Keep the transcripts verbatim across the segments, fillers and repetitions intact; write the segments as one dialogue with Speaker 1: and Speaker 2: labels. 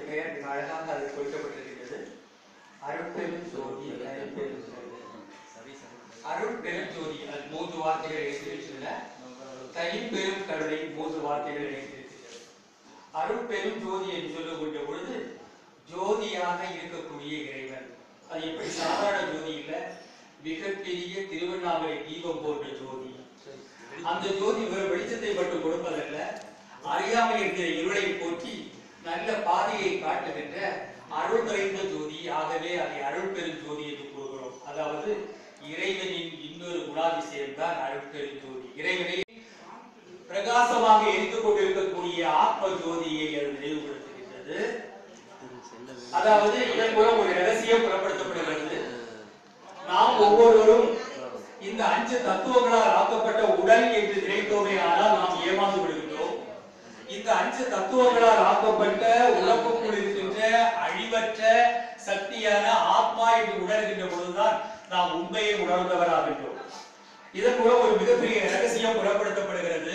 Speaker 1: பெயர் மிக அழகாக அது கொடுக்கப்பட்டிருக்கிறது. அருட்பெரும் ஜோதி. அருட்பெரும் ஜோதி அது மூன்று வார்த்தைகள் எழுதியிருக்கின்றன. தனிப்பெரும் கருணை மூன்று வார்த்தைகள் எழுதியிருக்கிறது. அருட்பெரும் ஜோதி என்று சொல்லக்கூடிய பொழுது ஜோதியாக இருக்கக்கூடிய இறைவன். அது எப்படி சாதாரண ஜோதி இல்லை, மிகப்பெரிய திருவண்ணாமலை தீபம் போன்ற ஜோதி. அந்த ஜோதி ஒரு வெளிச்சத்தை மட்டும் கொடுப்பதல்ல, அறியாமை என்கிற இருளை போற்றி நல்ல பாதையை காட்டுகின்ற அருள் நிறைந்த ஜோதி. ஆகவே அதை அருள் பெரும் ஜோதி என்று கூறுகிறோம். அதாவது இறைவனின் இன்னொரு குணாதிசயம் தான் அருள் பெரும் ஜோதி. இறைவனை பிரகாசமாக எரித்துக் கொண்டிருக்கக்கூடிய ஆத்ம ஜோதியை அது நினைவுபடுத்துகின்றது. அதாவது இதன் மூலம் ஒரு ரகசியம் புறப்படுத்தப்படுகிறது. நாம் ஒவ்வொருவரும் இந்த அஞ்சு தத்துவங்களால் ஆக்கப்பட்ட உடல் என்று நினைத்தோமே ஆனால் நாம் ஏமாந்து விடுகின்றோம். இந்த அஞ்சு தத்துவங்களால் ஆக்கப்பட்ட உலகக்குள் இருக்கின்ற அழிவற்ற சக்தியான ஆத்மா என்று உணர்கின்ற பொழுதுதான் நாம் உண்மையை உணர்ந்தவராகின்றோம். இதன் மூலம் ஒரு மிகப்பெரிய ரகசியம் புறப்படுத்தப்படுகிறது.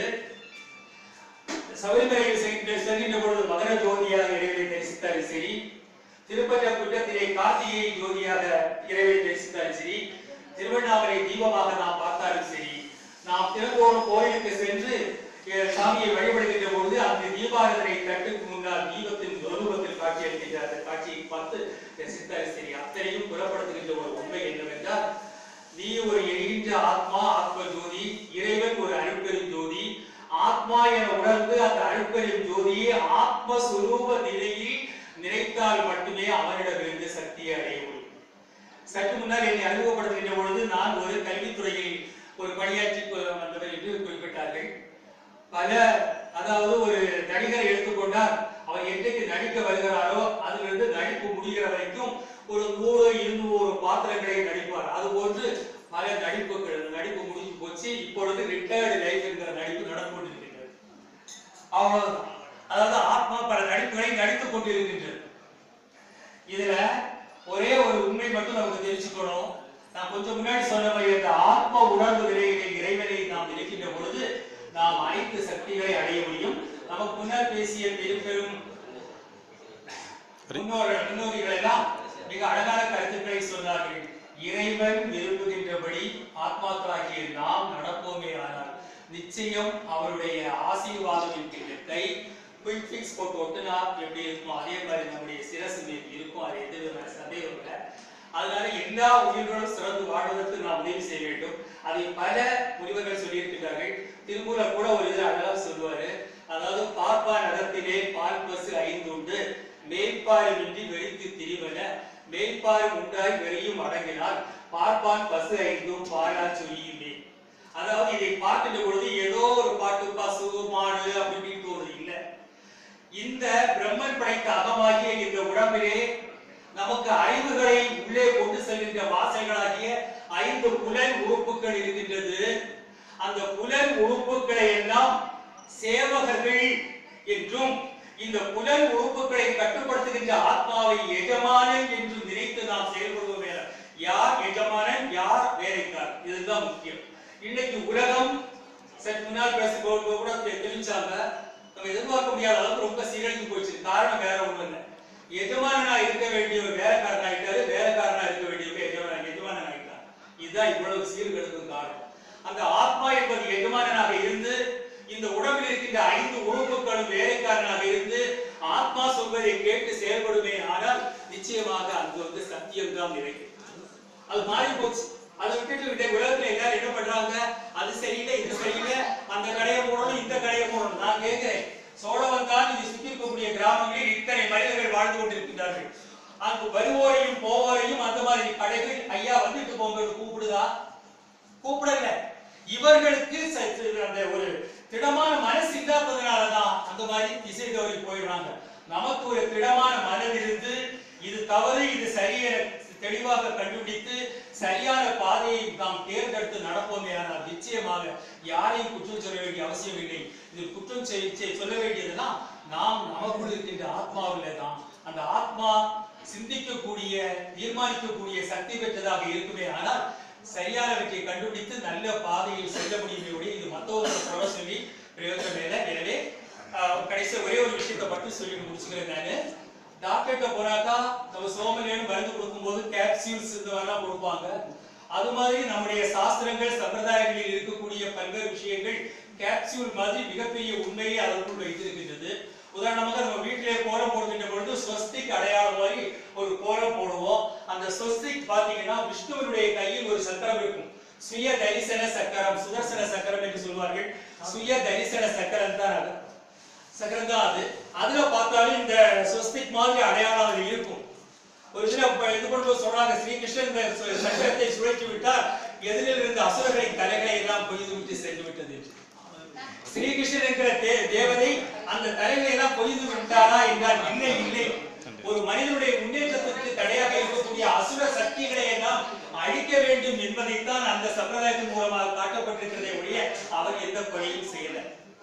Speaker 1: சபரிமலையில் செல்கின்ற பொழுது மகர ஜோதியாக இறைவனை தரிசித்தாலும் சரி, திருப்பதி குற்றத்திலே கார்த்திகை ஜோதியாக இறைவனை தரிசித்தாலும் சரி, திருவண்ணாமலை தீபமாக நாம் பார்த்தாலும் சரி, நாம் தினந்தோறும் கோயிலுக்கு சென்று சாமியை வழிபடுகின்ற பொழுது அந்த தீபாராதனை தட்டுக்கு முன்னால் தீபத்தின் சொரூபத்தில் காட்சி அளிக்கின்ற அந்த காட்சியை பார்த்து தரிசித்தாலும் சரி, அத்தனையும் புறப்படுத்துகின்ற ஒரு உண்மை என்னவென்றால், நீ ஒரு எரிகின்ற ஆத்மா, ஆத்ம ஜோதி, இறைவன் ஒரு அருட்பெரும் ஜோதி. ஆத்மா என உணர்ந்து அந்த அருட்பெரும் ஜோதியை ஆத்மஸ்வரூப நிலையில் நினைத்தால் மட்டுமே அவனிடமிருந்து சக்தியை அடைய முடியும். சற்று முன்னால் என்னை அறிமுகப்படுத்துகின்ற பொழுது நான் ஒரு கல்வித்துறையில் ஒரு பணியாற்றி வந்தவர் என்று குறிப்பிட்டார்கள். பல அதாவது ஒரு நடிகரை எடுத்துக்கொண்டால் அவர் என்றைக்கு நடிக்க வருகிறாரோ அதிலிருந்து நடிப்பு முடிகிற வரைக்கும் ஒரு நூறு இருநூறு பாத்திரங்களை நடிப்பார். அது போன்று பல நடிப்புகள் நடிப்பு முடிஞ்சு போச்சு. இப்பொழுது ரிட்டையர்டு லைஃப் என்கிற நடிப்பு நடந்து கொண்டிருக்கின்றது. அவ்வளவுதான். அதாவது ஆத்மா பல நடிப்புகளை நடித்துக் கொண்டிருக்கின்றது. இதுல ஒரே ஒரு உண்மை மட்டும் நமக்கு தெரிஞ்சுக்கணும். நான் கொஞ்சம் முன்னாடி சொன்ன மாதிரி இந்த ஆத்ம உணர்வு நிலைகளில் இறைவனை நாம் நினைக்கின்ற பொழுது நாம் அனைத்து சக்திகளை அடைய முடியும். நமக்கு முன்னால் பேசிய பெரும் பெரும் முன்னோர்கள் எல்லாம் மிக அழகான கருத்துக்களை சொன்னார்கள். இறைவன் விரும்புகின்றபடி ஆத்மாக்களாகிய நாம் நடப்போமே ஆனால் நிச்சயம் அவருடைய ஆசீர்வாதம் என்கின்ற கை குயிக் ஃபிக்ஸ் போட்டு ஒட்டுனா எப்படி இருக்கும் அதே மாதிரி நம்முடைய சிரசு மீது இருக்கும். அது எந்த விதமான சந்தேகம் இல்லை. அதனால எல்லா உயிர்களும் சிறந்து வாழ்வதற்கு நாம் உதவி செய்ய வேண்டும். அதை பல முனிவர்கள் சொல்லியிருக்கிறார்கள். திருமூலர் கூட ஒரு இதை அழகாக சொல்லுவாரு. அதாவது பார்ப்பா நகத்திலே பால் பசு ஐந்து உண்டு, மேற்பாரின்றி வெளித்து திரிவன, மேற்பாரும் உண்டாய் வெளியும் அடங்கினால் பார்ப்பான் பசு ஐந்தும் பாலா சொல்லியுமே. அதாவது இதை பார்க்கின்ற பொழுது ஏதோ ஒரு பாட்டு பசு மாடு அப்படின்னு தோணுது இல்லை. இந்த பிரம்மன் படைத்த அகமாகிய இந்த உடம்பிலே நமக்கு அறிவுகளை உள்ளே கொண்டு செல்கின்ற வாசல்களாகிய ஐந்து புலன் உறுப்புகள் இருக்கின்றது. அந்த புலன் உறுப்புகளை எல்லாம் சேவகர்கள் என்றும் இந்த புலன் உறுப்புகளை கட்டுப்படுத்துகின்ற ஆத்மாவை எஜமானன் என்று நினைத்து நாம் செயல்படுவோம். யார் எஜமானன், யார் வேலைக்கார், இதுதான் முக்கியம். இன்னைக்கு உலகம் சற்று முன்னால் பேசும்போது கூட தெரிஞ்சாங்க, நம்ம எதிர்பார்க்க முடியாத அளவுக்கு ரொம்ப சீரழிந்து போயிடுச்சு. காரணம் வேற ஒண்ணு இல்லை. எஜமானனா இருக்க வேண்டிய ஒரு வேலைக்காரன் ஆயிட்டாரு, வேலைக்காரனா இருக்க வேண்டிய எஜமான எஜமானன் ஆயிட்டார். இதுதான் இவ்வளவு சீர்கெடுக்கும் காரணம். அந்த ஆத்மா என்பது எஜமானனாக இருந்து இந்த உடம்பில் இருக்கின்ற ஐந்து உறுப்புகளும் வேலைக்காரனாக இருந்து ஆத்மா சொல்வதை கேட்டு செயல்படுமே ஆனால் நிச்சயமாக அங்கு வந்து சத்தியம் தான் நிறைவு. அது மாறி போச்சு. அதை விட்டுட்டு விட்ட உலகத்துல எல்லாரும் என்ன பண்றாங்க, அது சரியில்லை இது சரியில்லை, அந்த கடையை மூடணும் இந்த கடையை மூடணும். நான் கேட்கிறேன், சோழவந்தான் இது சுற்றி இருக்கக்கூடிய கிராமங்களில் இத்தனை மனிதர்கள் வாழ்ந்து கொண்டிருக்கின்றார்கள். அங்கு வருவோரையும் போவோரையும் அந்த மாதிரி கடைகள் ஐயா வந்துட்டு போங்க கூப்பிடுதா? கூப்பிடல. இவர்களுக்கு அந்த ஒரு திடமான மனசு இல்லாததுனாலதான் அந்த மாதிரி திசை தவறி போயிடுறாங்க. நமக்கு ஒரு திடமான மனம் இருந்து இது தவறு இது சரியென தெளிவாக கண்டுபிடித்து சரியான பாதையை நாம் தேர்ந்தெடுத்து நடப்போமே ஆனால் நிச்சயமாக யாரையும் குற்றம் சொல்ல வேண்டிய அவசியம் இல்லை. இது குற்றம் சொல்ல வேண்டியதுதான் நாம் நமக்குள் இருக்கின்ற ஆத்மாவிலே தான். அந்த ஆத்மா சிந்திக்கக்கூடிய தீர்மானிக்கக்கூடிய சக்தி பெற்றதாக இருக்குமே ஆனால் சரியானவற்றை கண்டுபிடித்து நல்ல பாதையில் செல்ல முடியுமே. இது மற்றவர்கள் சொல்ல சொல்லி பிரயோஜனம் இல்லை. எனவே கடைசியில் ஒரே ஒரு விஷயத்தை மட்டும் சொல்லி முடிச்சுக்கிறேன். நான் டாக்டர்கிட்ட போனாக்கா நம்ம சோமலேன்னு மருந்து கொடுக்கும்போது கேப்சியூல்ஸ் இந்த மாதிரிலாம் கொடுப்பாங்க. அது மாதிரி நம்முடைய சாஸ்திரங்கள் சம்பிரதாயங்களில் இருக்கக்கூடிய பல்வேறு விஷயங்கள் கேப்சியூல் மாதிரி மிகப்பெரிய உண்மையை அதற்குள் வைத்திருக்கின்றது. உதாரணமாக நம்ம வீட்டிலே கோலம் போடுகின்ற பொழுது ஸ்வஸ்திக் அடையாளம் மாதிரி ஒரு கோலம் போடுவோம். அந்த ஸ்வஸ்திக் பாத்தீங்கன்னா விஷ்ணுவனுடைய கையில் ஒரு சக்கரம் இருக்கும். சுய தரிசன சக்கரம், சுதர்சன சக்கரம் என்று சொல்வார்கள். சுய தரிசன சக்கரம் தான் அது, சக்கரம் தான் அது. அதுல பார்த்தாலும் இந்த ஸ்வஸ்திக் மாதிரி அடையாளம் அது இருக்கும். ஒரு சில இது கொண்டு சொல்றாங்க, ஸ்ரீகிருஷ்ணன் இந்த சக்கரத்தை சுழற்றி விட்டார், எதிரில் இருந்த அசுரர்களின் தலைகளை எல்லாம் பொய்து விட்டு சென்று விட்டது. ஸ்ரீகிருஷ்ணன் என்கிற தேவதை அந்த தலைகளை எல்லாம் பொய்து விட்டாரா என்றால் இல்லை இல்லை. ஒரு மனிதனுடைய முன்னேற்றத்திற்கு தடையாக இருக்கக்கூடிய அசுர சக்திகளை எல்லாம் அழிக்க வேண்டும் என்பதைத்தான் அந்த சம்பிரதாயத்தின் மூலமாக காட்டப்பட்டிருக்கிறதை ஒழிய அவர் எந்த பணியும் செய்யல.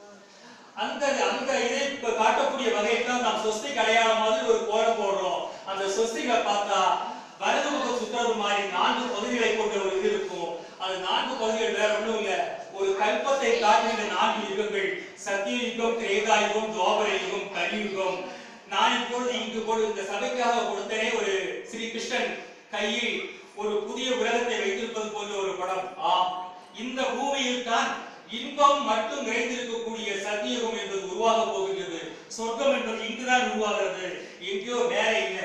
Speaker 1: அந்த அந்த இதை காட்டக்கூடிய வகையில் நாம் சொஸ்திக் அடையாளம் மாதிரி ஒரு கோலம் போடுறோம். அந்த சொஸ்திகை பார்த்தா வலது முக சுற்றது மாதிரி நான்கு பகுதிகளை கொண்ட ஒரு இது இருக்கும். அது நான்கு பகுதிகள் வேற ஒன்றும் இல்ல, ஒரு கல்பத்தை காட்டுகிற நான்கு யுகங்கள், சத்தியயுகம், திரேதா யுகம், துவாபர யுகம், கலியுகம். நான் இப்பொழுது இங்கு கொடு இந்த சபைக்காக கொடுத்தனே ஒரு ஸ்ரீகிருஷ்ணன் கையில் ஒரு புதிய உலகத்தை வைத்திருப்பது போன்ற ஒரு படம். ஆம், இந்த பூமியில் தான் இன்பம் மட்டும் நிறைந்திருக்கக்கூடிய சத்தியயுகம் என்பது உருவாக போகின்றது. சொர்க்கம் என்பது இங்குதான் உருவாகிறது, எங்கேயோ வேற இல்லை.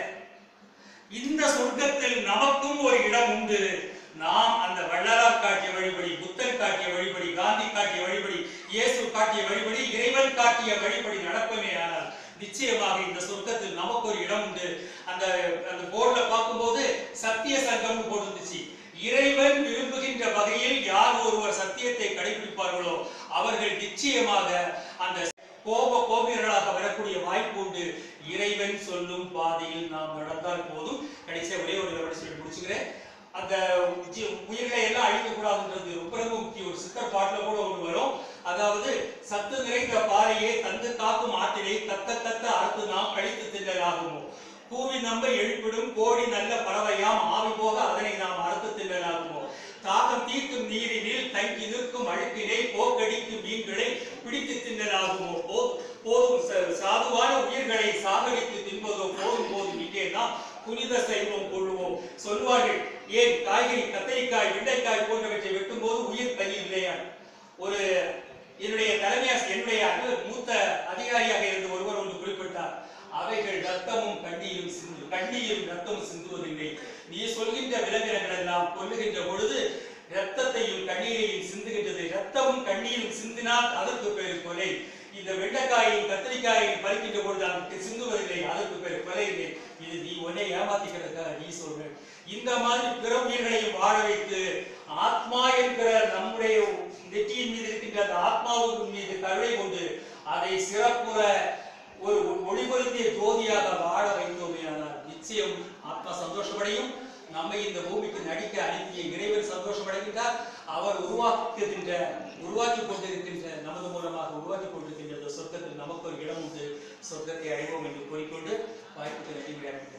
Speaker 1: இந்த சொர்க்கத்தில் நமக்கும் ஒரு இடம் உண்டு. நாம் அந்த வள்ளலார் காட்டிய வழிபடி, புத்தர் காட்டிய வழிபடி, காந்தி காட்டிய வழிபடி, இயேசு காட்டிய வழிபடி, இறைவன் காட்டிய வழிபடி நடப்பமே ஆனால் நிச்சயமாக இந்த சொர்க்கத்தில் நமக்கு ஒரு இடம் உண்டு. அந்த அந்த போர்டுல பார்க்கும்போது சத்திய சங்கம்னு போட்டுருந்துச்சு. இறைவன் விரும்புகின்ற வகையில் யார் ஒருவர் சத்தியத்தை கடைபிடிப்பார்களோ அவர்கள் நிச்சயமாக அந்த கோப கோபியர்களாக வரக்கூடிய வாய்ப்பு உண்டு. இறைவன் சொல்லும் பாதையில் நாம் நடந்தால் போதும். கடைசியா ஒரே ஒரு விவரம் சொல்லி முடிச்சுக்கிறேன். அந்த உயிர்களை எல்லாம் அழிக்க கூடாதுன்றது ரொம்ப ரொம்ப முக்கியம். ஒரு சித்தர் பாட்டுல கூட ஒன்று வரும், அதாவது சத்து நிறைந்த பாறையை தந்து காக்கும் ஆற்றினை தத்த தத்த அறுத்து நாம் கழித்து தின்னலாகுமோ, கூவி நம்ப எழுப்பிடும் கோடி நல்ல பறவையாம் ஆவி போக அதனை நாம் அறுத்து தின்னலாகுமோ, தாகம் தீர்க்கும் நீரினில் தங்கி நிற்கும் அழுக்கினை போக்கடிக்கும் மீன்களை பிடித்து தின்னலாகுமோ, போதும் சாதுவான உயிர்களை சாகடித்து தின்பதோ போதும் போதும் இங்கே நாம் புனித சைவம் கொள்ளுவோம் சொல்வார்கள். ஏன் காய்கறி கத்திரிக்காய் வெண்டைக்காய் போன்றவற்றை வெட்டும் போது உயிர் பலி இல்லையா? ஒரு என்னுடைய தலைமையாசி என்னுடைய மூத்த அதிகாரியாக இருந்த ஒருவர் ஒன்று குறிப்பிட்டார், அவைகள் ரத்தமும் கண்ணீரும் சிந்து கண்ணீரும் ரத்தமும் சிந்துவதில்லை. நீ சொல்கின்ற விலங்கினங்கள் எல்லாம் கொல்லுகின்ற பொழுது ரத்தத்தையும் கண்ணீரையும் சிந்துகின்றது. ரத்தமும் கண்ணீரும் சிந்தினால் அதற்கு பேர் கொலை. இந்த வெண்டைக்காயும் கத்திரிக்காயும் பறிக்கின்ற பொழுது அதற்கு சிந்துவதில்லை, அதற்கு பேர் கொலை இல்லை. இது நீ உன்னை ஏமாத்திக்கிறதுக்காக நீ சொல்ற. இந்த மாதிரி பிற உயிர்களையும் வாழ வைத்து ஆத்மா என்கிற நம்முடைய நெற்றியின் மீது இருக்கின்ற அந்த ஆத்மாவுக்கு மீது கருணை கொண்டு அதை சிறப்புற ஒரு ஒளிபொருந்திய ஜோதியாக வாழ வைத்தோமே ஆனால் நிச்சயம் ஆத்மா சந்தோஷமடையும். நம்மை இந்த பூமிக்கு நடிக்க அனுப்பிய இறைவன் சந்தோஷமடைகின்றார். அவர் உருவாக்குகின்ற உருவாக்கி கொண்டிருக்கின்ற நமது மூலமாக உருவாக்கி கொண்டிருக்கின்ற சொர்க்கத்தில் நமக்கு ஒரு இடம் உண்டு. சொர்க்கத்தை அடைவோம் என்று கூறிக்கொண்டு வாய்ப்புக்கு நன்றி விளையாடுகிறேன்.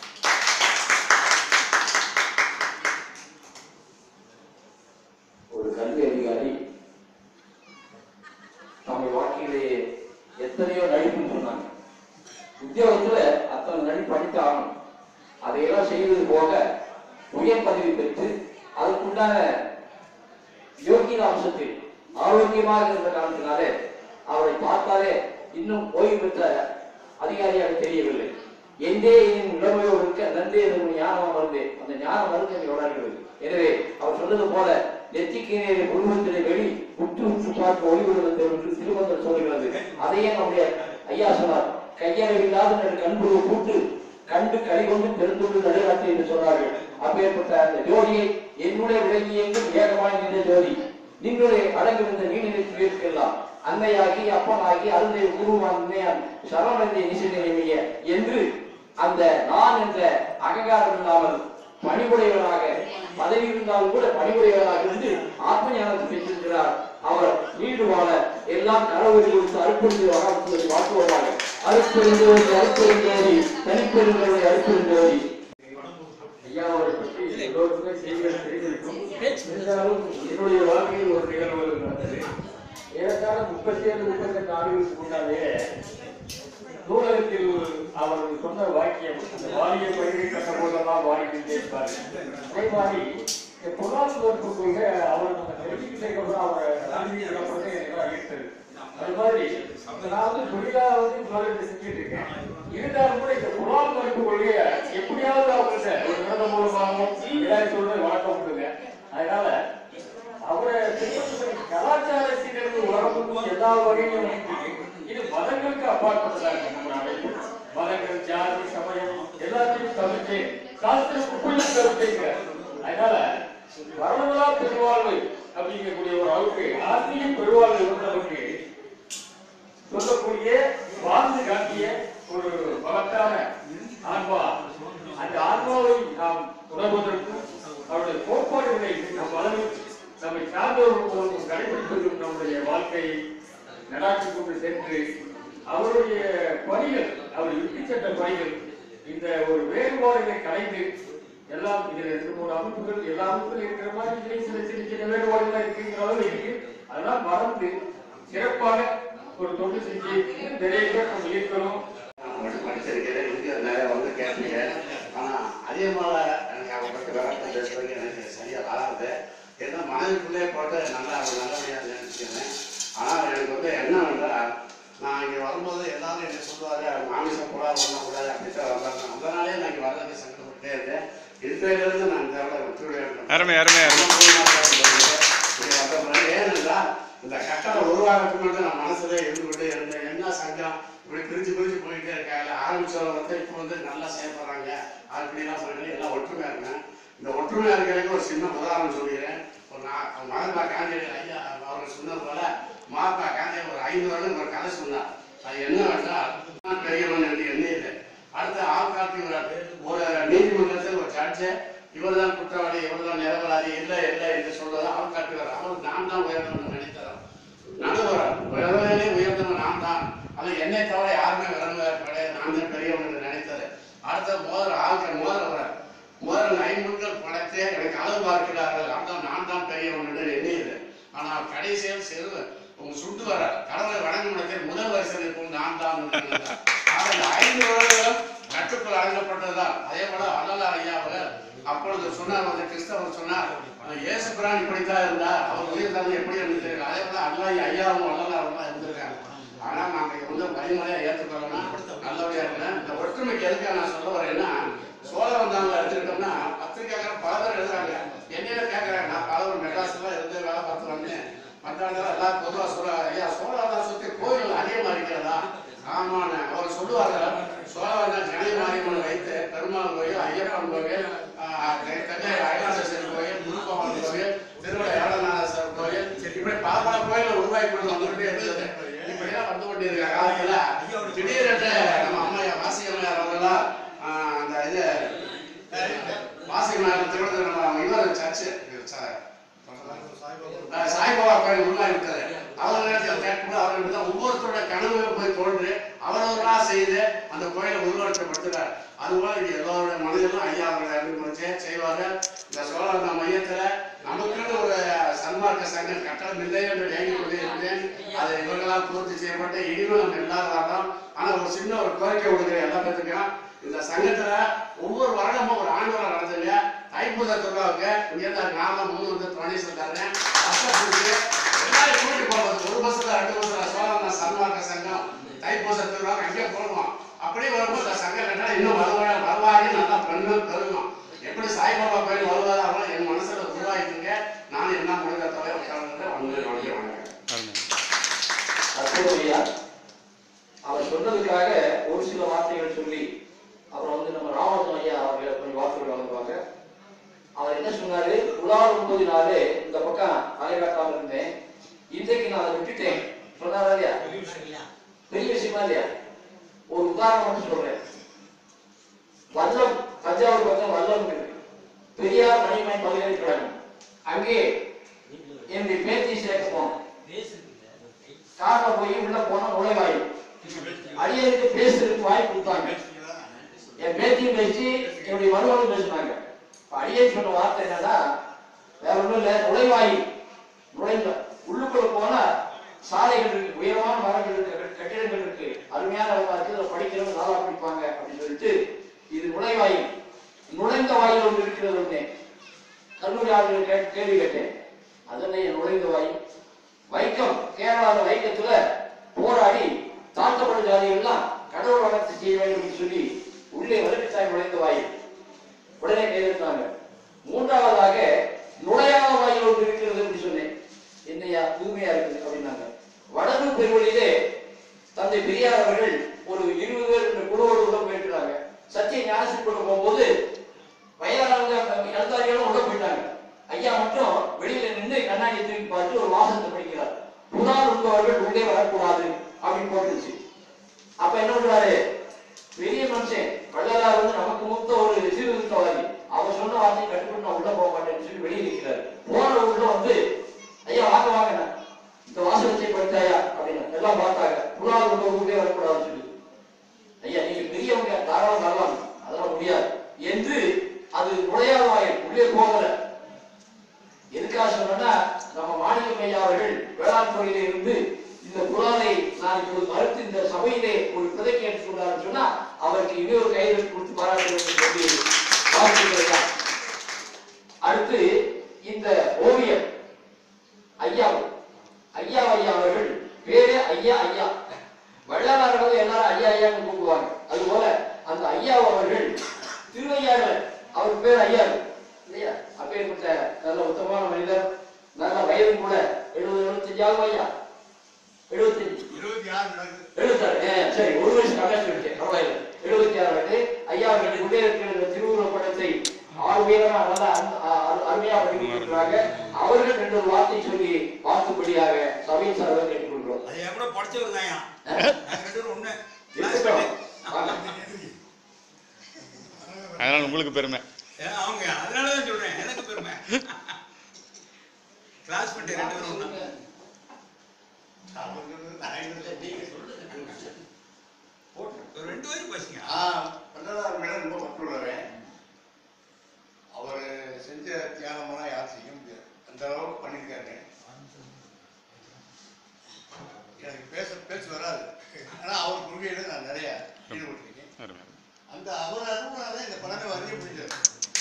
Speaker 2: ஒரு கல்வி அதிகாரி நம்ம வாழ்க்கையிலே எத்தனையோ நடிப்புன்னு சொன்னாங்க. உத்தியோகத்துல அத்தனை நடிப்பு படித்து ஆகணும். அதையெல்லாம் செய்வது போக உயர் பதவி பெற்று அதுக்குண்டான யோகிய அம்சத்தில் ஆரோக்கியமாக இருந்த காரணத்தினாலே அவரை பார்த்தாலே இன்னும் ஓய்வு பெற்ற அதிகாரியாக தெரியவில்லை. எந்தே என் உடமையோடு இருக்க நன்றே ஞானம் மருந்து, அந்த ஞான மருந்து வளர்கிறது. எனவே அவர் சொன்னது போல நெற்றிக்கு நேரே உருவத்திலே வெளி உற்று உற்று பார்க்க ஒளிவிடுவது என்று திருமந்தர் சொல்கிறது. அதையே நம்முடைய ஐயா சொன்னார், கையறிவில்லாத கண்புருவ கூட்டு கண்டு கை கொண்டு பெருந்துண்டு நடுநாட்டு என்று சொன்னார்கள். அப்பேற்பட்ட அந்த ஜோதியை என்னுடைய விலகி எங்கும் ஏகமாய் நின்ற ஜோதி நின்னுடைய அடங்கிருந்த நீனிற்கெல்லாம் அன்னையாகி அப்பனாகி அருந்தை குருவான் அன்னையான் சரவணந்தை நிசைய என்று அந்த நான் என்ற அகங்காரம் இல்லாமல் பணிபுடையவராக பதவி இருந்தாலும் கூட பணிபுடையவராக இருந்து ஆத்ம ஞானத்தை பெற்றிருக்கிறார். அவர் வீடு வாழ எல்லாம் கடவுளை கொடுத்து அருட்பெருந்து வகாலத்தில் வாழ்த்துவதாக அருட்பெருந்தோதி அருட்பெருந்தோதி தனிப்பெருந்தோதி அருட்பெருந்தோதி. ஐயாவை பற்றி எல்லோருக்குமே செய்திகள் தெரிந்திருக்கும். இருந்தாலும் என்னுடைய வாழ்க்கையில் ஒரு நிகழ்வு நடந்தது. ஏறத்தாழ முப்பத்தி ஏழு முப்பத்தி எட்டு ஆண்டுகளுக்கு முன்னாலே
Speaker 3: நூலகத்தில் அவர் சொன்ன வாக்கியம், அந்த வாரிய பயிரை கட்ட போதெல்லாம் வாரியில் கேட்பார். அதே மாதிரி பொருளாதார கொள்கை அவர் நம்ம தெரிவிக்கிறதுக்கு அவரை அறிவிக்கிறப்பதான் எனக்கு ஈர்த்தது. அது மாதிரி நான் வந்து தொழிலாக வந்து நூலகத்தை செஞ்சுட்டு இருக்கேன். இருந்தாலும் கூட இந்த பொருளாதார கொள்கையை எப்படியாவது அவங்கள்ட்ட ஒரு விரதம் மூலமாகவும் எல்லாரும் சொல்றது வழக்கம் கொடுங்க. அதனால அவரை கலாச்சார சீரழிவு உலகமும் எல்லா வகையிலும் இது மதங்களுக்கு அப்பாற்பட்டதாக நம்ம அமைப்பு. மதங்கள், ஜாதி, சமயம் எல்லாத்தையும் தவிர்த்து சாஸ்திர. அதனால வரலாறா பெருவாழ்வு அப்படிங்கக்கூடிய ஒரு அளவுக்கு ஆத்மீக பெருவாழ்வு இருந்தவருக்கு சொல்லக்கூடிய வாழ்ந்து காட்டிய ஒரு மகத்தான ஆன்மா. அந்த ஆன்மாவை நாம் உணர்வதற்கும் அவருடைய கோட்பாடுகளை நம் அளவில் நம்மை சார்ந்தவர்களும் கடைபிடிப்பதற்கும் நம்முடைய வாழ்க்கையை நடாத்திக் கொண்டு சென்று அவருடைய பணிகள், அவர் விட்டு சென்ற பணிகள், இந்த ஒரு வேறுபாடுகளை கலைந்து எல்லாம் இதுல ரெண்டு மூணு அமைப்புகள் எல்லா அமைப்புகள் இருக்கிற மாதிரி இதுலேயும் சில சின்ன சின்ன வேறுபாடுகள் இருக்குங்கிற அளவு இருக்கு. அதெல்லாம் மறந்து சிறப்பாக ஒரு தொண்டு செஞ்சு நிறைய பேர் நம்ம இருக்கணும்.
Speaker 4: படிச்சிருக்கிறேன், நிறைய வந்து கேட்டீங்க. ஆனா அதே போல எனக்கு அவரை பற்றி விளக்கம் பேசுறதுக்கு எனக்கு சரியா வராது. ஏன்னா மனதுக்குள்ளே போட்டு நல்லா நல்லபடியாக நினைச்சுக்கிறேன். ஆனால் எனக்கு வந்து என்ன வேண்டாம், நான் இங்கே வரும்போது எல்லாரும் என்ன சொல்லுவாங்க, மாமிசம் கூட பண்ணக்கூடாது அப்படித்தான் வந்தாங்க. அதனாலே நான் இங்கே வர்றதுக்கு சங்கடப்பட்டே இருந்தேன். இருக்கிறதுலேருந்து நான் இந்த விட விட்டுவிடுவேன். ஏனென்றா இந்த கட்டணம் உருவாகிறதுக்கு மட்டும் நான் மனசுல இருந்துகிட்டே இருந்தேன். என்ன சங்கம் இப்படி பிரிஞ்சு பிரிஞ்சு போயிட்டே இருக்காங்க. ஆரம்பிச்சவங்க வந்து இப்போ வந்து நல்லா செயல்படுறாங்க. அப்படிலாம் சொல்லி எல்லாம் ஒற்றுமையா இருக்கேன். இந்த ஒற்றுமையா இருக்கிறதுக்கு ஒரு சின்ன உதாரணம் சொல்லிக்கிறேன். ஒரு நான் மகாத்மா காந்தி ஐயா அவர்கள் சொன்னது போல மகாத்மா காந்தி ஒரு ஐந்து வருடம் ஒரு கதை சொன்னார். அது என்ன வேண்டாம் பெரியவன் என்று என்ன இல்லை. அடுத்த ஆள்காட்டி ஒரு நீதிமன்றத்தில் ஒரு ஜட்ஜு இவர் தான் குற்றவாளி, இவர் தான் நிரபராதி, இல்லை இல்லை என்று சொல்றது ஆள் காட்டுவார். அவர் நான் தான் உயர்ந்தவன் நினைத்தார். நடுவர் உயர்ந்தவனே உயர்ந்தவன் நான் தான், அது என்னை தவிர யாருமே விளங்குவார் கிடையாது, நான் தான் பெரியவன் என்று நினைத்தாரு. அடுத்த மோதல் ஆள்கள் மோதல் வர முதல் ஐம்பொருட்கள் படைத்து எனக்கு அளவு பார்க்கிறார்கள், அதான் நான் தான் பெரியவன் என்று எண்ணியது. ஆனால் கடைசியில் சிறுவன் உங்க சுட்டு வர கடவுளை வணங்க முடிக்க முதல் வரிசையில் இருக்கும் நான் தான். அந்த ஐந்து வருடங்களும் கட்டுக்குள் அடங்கப்பட்டதுதான். அதே போல அல்லலா ஐயா அவர்கள் அப்பொழுது சொன்னார், வந்து கிறிஸ்தவர் சொன்னார், இயேசு பிரான் இப்படித்தான் இருந்தா அவர் உயிர்த்தவங்க எப்படி இருந்திருக்காங்க. அதே போல அல்லா ஐயாவும் அல்லலா அவர்களாம் இருந்திருக்காங்க. ஆனா நாங்க வந்து வழிமுறையா ஏற்றுக்கொள்ளணும், நல்லபடியா இருக்கணும். இந்த ஒற்றுமைக்கு எதுக்காக நான் சொல்ல வரேன்னா, சோழ வந்தாங்க எடுத்துக்கிட்டோம்னா பத்திரிக்கையாளர் பல பேர் எழுதுறாங்க, என்னையில கேட்கறாங்க. நான் பல ஒரு மெட்ராஸ்ல இருந்து வேலை பார்த்து வந்தேன். வந்தாங்க எல்லாம் பொதுவாக சொல்றாங்க, ஐயா சோழவந்தான் சுற்றி கோயில் அதிகமா இருக்கிறதா? ஆமான்னு அவர் சொல்லுவாங்க. சோழவந்தான் ஜனி மாரியம்மன் வைத்து பெருமாள் கோயில், ஐயப்பன் கோயில், தஞ்சை ஐநாதேஸ்வரர் கோயில், முருகப்பன் கோயில், திருவிழா ஏழநாதேஸ்வரர் கோயில், இப்படி பல பல கோயில் உருவாக்கி கொண்டு வந்துகிட்டே இருந்தது. இப்படிதான் வந்து கொண்டிருக்க காலத்துல திடீரென்று நம்ம அம்மையா வாசிகம்மையார் அவர்களாம் அந்த இது வாசிகம்மையார் திருவண்ணாமலை இவர் சர்ச்சு சாய்பாபா கோயில் உருவாகிவிட்டது. அவங்க கேட்கும்போது அவர்கள் ஒவ்வொருத்தரோட கனவு போய் தோன்று அவரவர்களாக செய்து அந்த கோயிலை உருவாக்கப்படுத்துகிறார். அதுபோல இங்க எல்லோருடைய மனதிலும் ஐயா அவர்கள் அறிமுகத்தை செய்வார்கள். இந்த சோழவந்த மையத்துல நமக்குன்னு ஒரு சன்மார்க்க சங்கம் கட்டணம் இல்லை என்று இயங்கிக் கொண்டே இருக்கிறேன். அதை இவர்களால் பூர்த்தி செய்யப்பட்டு இனிமேல் நம்ம எல்லாரும் வரலாம். ஆனா ஒரு சின்ன ஒரு கோரிக்கை கொடுக்குற எல்லா பேருக்கும், இந்த சங்கத்துல ஒவ்வொரு வருடமும் ஒரு ஆண்டவரை நடத்துங்க. தைப்பூச திருவிழாவுக்கு இங்கிருந்து நாம மூணு வந்து துணை சொல்றாங்க. எல்லாரும் கூட்டி போகிறது ஒரு பஸ்ல ரெண்டு பஸ்ல சோழவந்த சன்மார்க்க சங்கம் தைப்பூச திருவிழாவுக்கு அங்கே போடுவோம். அப்படியே வரும்போது இந்த சங்கம் கட்டா இன்னும் வருவா வருவாங்க நல்லா பெண்கள் பெருகும். எப்படி சாய்பாபா கோயில் வருவதாக என் மனசுல உருவாகிட்டுங்க. நானும் என்ன முடிந்த தொகை உட்கார்ந்து வந்து வழங்கி வாங்க.
Speaker 2: அவர் சொன்னதுக்காக ஒரு சில வார்த்தைகள் சொல்லி அப்புறம் வந்து நம்ம ராமநாதன் ஐயா அவர்கள் கொஞ்சம் வார்த்தைகள் வழங்குவாங்க. அவர் என்ன சொன்னாரு, உலார் ஒன்பது நாளே இந்த பக்கம் அலைகாட்டாம இருந்தேன், இன்றைக்கு நான் அதை விட்டுட்டேன் சொன்னாரா இல்லையா? பெரிய விஷயமா இல்லையா? ஒரு உதாரணம் மட்டும் சொல்றேன். வல்லம் தஞ்சாவூர் பக்கம் வல்லம் இருக்கு, பெரியார் மணிமணி பல்கலைக்கழகம். அங்கே என்னுடைய பேத்தி சேர்க்க போனோம். கார்ல போய் உள்ள போன நுழைவாயு அடியருக்கு பேசுறதுக்கு வாய்ப்பு கொடுத்தாங்க. என் பேத்தியும் பேசி என்னுடைய மருமகளும் பேசினாங்க. அடியே சொன்ன வார்த்தை என்னன்னா, வேற ஒண்ணும் இல்ல, நுழைவாயு நுழைந்த உள்ளுக்குள்ள போனா சாலைகள் இருக்கு, உயரமான மரங்கள் இருக்கு, கட்டிடங்கள் இருக்கு, அருமையான இருக்கு, படிக்கிறவங்க நல்லா படிப்பாங்க அப்படின்னு சொல்லிட்டு இது நுழைவாயில். நுழைந்த வாயில் ஒன்று இருக்கிறது. ஒண்ணு கல்லூரி ஆளுநர் கேள்வி கேட்டேன், அதனை நுழைந்த வாயில். வைக்கம், கேரளாவில் வைக்கத்துல போராடி தாழ்த்தப்பட்ட ஜாதிகள்லாம் கடவுள் வளர்ச்சி செய்ய வேண்டும் என்று சொல்லி உள்ளே வலிமைத்தாய் நுழைந்த வாயில். உடனே கையெழுத்தாங்க. மூன்றாவதாக நுழையாத வாயில் ஒன்று இருக்கிறது என்று சொன்னேன். என்னையா புதுமையா இருக்குது அப்படின்னாங்க. வடக்கு பெருவழியிலே தந்தை பெரியார் அவர்கள் ஒரு இருபது பேர் என்ற குழுவோடு உள்ள போயிருக்கிறாங்க. சத்திய ஞானசி கொண்டு போகும்போது வயதானவங்க எழுத்தாரிகளும் உள்ள போயிட்டாங்க. ஐயா மட்டும் வெளியில நின்று கண்ணாடி தூக்கி பார்த்து ஒரு வாசகத்தை படிக்கிறார். புதார் உள்ளவர்கள் உள்ளே வரக்கூடாது அப்படின்னு போட்டுச்சு. அப்ப என்ன பண்றாரு, பெரிய மனுஷன் வள்ளலார் வந்து நமக்கு மூத்த ஒரு சீர்திருத்தவாதி, அவர் சொன்ன வார்த்தையை கட்டுப்பட்டு நான் உள்ள போக மாட்டேன்னு சொல்லி வெளியே நிற்கிறாரு. போன உள்ள வந்து ஐயா வாங்க வாங்க இந்த வாசகத்தை படித்தாயா அப்படின்னு எல்லாம் பார்த்தாங்க. புதார் உள்ளவர்களே வரக்கூடாதுன்னு சொல்லி, ஐயா நீங்க பெரியவங்க தாராளம் வரலாம், அதெல்லாம் முடியாது என்று அது நுழையாத வாயில், உள்ளே போகல. எதுக்காக சொன்னா, நம்ம மாநில ஐயா அவர்கள் வேளாண் துறையில இருந்து இந்த குரானை நான் இப்போது மறுத்து இந்த சபையிலே ஒரு பிறகு ஏற்றுக்கொண்டார் சொன்னா அவருக்கு இன்னொரு கைது கொடுத்து பாராட்டு. அடுத்து இந்த ஓவியம் ஐயா ஐயா ஐயா அவர்கள் பேரே ஐயா ஐயா. வள்ளலார்கள் எல்லாரும் ஐயா ஐயான்னு கூப்பிடுவாங்க. அதுபோல அந்த ஐயா அவர்கள் திருவையாறு, அவர் பேர் ஐயா இல்லையா? அப்பேற்பட்ட நல்ல உத்தமமான மனிதர், நல்ல வயது கூட எழுபது எழுபத்தஞ்சாவது ஐயா எழுபத்தஞ்சு
Speaker 4: இருபத்தி ஆறு
Speaker 2: எழுபத்தி ஆறு சரி, ஒரு வருஷம் கம்மியா சொல்லிட்டேன், பரவாயில்லை. எழுபத்தி ஆறு ஆண்டு ஐயா அவர்கள் உள்ளே இருக்கிற திருவுருவ படத்தை ஆறு உயரமா நல்லா அருமையா பண்ணிருக்கிறாங்க. அவர்கள் ரெண்டு ஒரு வார்த்தை சொல்லி வாக்குப்படியாக சபையின் சார்பாக கேட்டுக்கொள்கிறோம்.
Speaker 5: ஐயா கூட படிச்சவர் தான்யா. ஒண்ணு
Speaker 6: அதனால உங்களுக்கு பெருமை.
Speaker 5: அவங்க அதனாலதான் சொல்றேன், எனக்கு பெருமை. கிளாஸ் பண்ணிட்டு ரெண்டு பேரும் ஒண்ணு. ரெண்டு பேரும் பேசுங்க.
Speaker 4: வள்ளலார் மேல ரொம்ப பற்றுள்ளவன். அவர் செஞ்ச தியாகமெல்லாம் யாரும் செய்ய முடியாது, அந்த அளவுக்கு பண்ணியிருக்காரு. எனக்கு பேச பேச்சு வராது, ஆனா அவர் கொள்கையில நான் நிறைய ஈடுபட்டிருக்கேன். அந்த அவர் அருமையாக இந்த படத்தை வரைய முடிஞ்சது.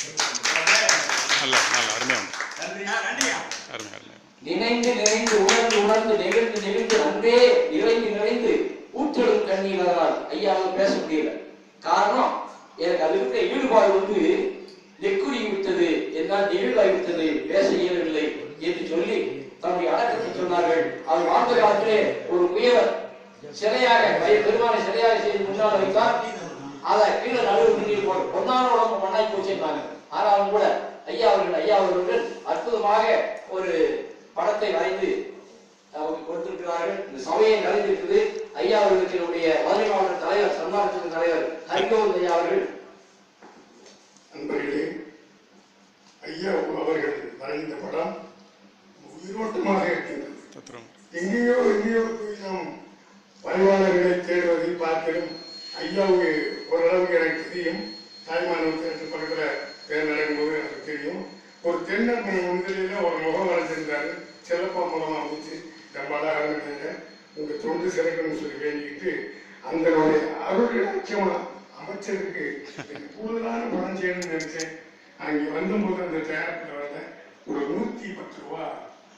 Speaker 2: நினைந்து நினைந்து உணர்ந்து உணர்ந்து நெகிழ்ந்து நெகிழ்ந்து அன்பே நிறைந்து நிறைந்து ஊற்றலும் கண்ணீரால் ஐயாவால் பேச முடியல. காரணம், எனக்கு அது இருக்க ஈடுபாடு வந்து நெக்குறி விட்டது, என்னால் நெகிழ்வாய்விட்டது, பேச இயலவில்லை என்று சொல்லி தன்னுடைய அடக்கத்தை சொன்னார்கள். அவர் வாழ்ந்த காலத்திலே ஒரு முயவர் சிலையாக பெருமானை சிலையாக செய்து முன்னால் வைத்தார். அதை கீழே நடுவு பொன்னான உடம்பு மண்ணாய் போச்சுன்னாங்க. ஆனாலும் கூட ஐயா அவர்கள் ஐயா அவர்கள் அற்புதமாக ஒரு படத்தை வரைந்து கொடுத்திருக்கிறார்கள். இந்த சபையை நிறைந்திருக்குது. ஐயா அவர்களுக்கு என்னுடைய மதுரை மாவட்ட தலைவர், சன்மானத்தின் தலைவர் ஹரிகோவிந்த் ஐயா அவர்கள்.
Speaker 7: நண்பர்களே, ஐயா அவர்கள் வரைந்த படம் உயிரோட்டமாக இருக்கின்றது. எங்கேயோ எங்கேயோ போய் நாம் பரிவாளர்களை தேடுவதை பார்க்கிறோம். ஐயாவுக்கு ஓரளவுக்கு எனக்கு தெரியும். தாய்மானவத்திற்கு பக்கத்தில் பேர் நடக்கும்போது எனக்கு தெரியும். ஒரு தென்னன் முன்னிலையில ஒரு முகம் வரைஞ்சிருந்தாரு. செல்லப்பா மூலமா வந்துச்சு, ரொம்ப அழகாக இருந்தாங்க. உங்க தொண்டு சிறக்கணும்னு சொல்லி வேண்டிக்கிட்டு அந்த அருள் இலக்கியமா அமைச்சருக்கு கூடுதலான பணம் செய்யணும்னு நினைச்சேன். அங்கே வந்தபோது அந்த தயாரிப்பில் வந்த ஒரு நூத்தி பத்து ரூபா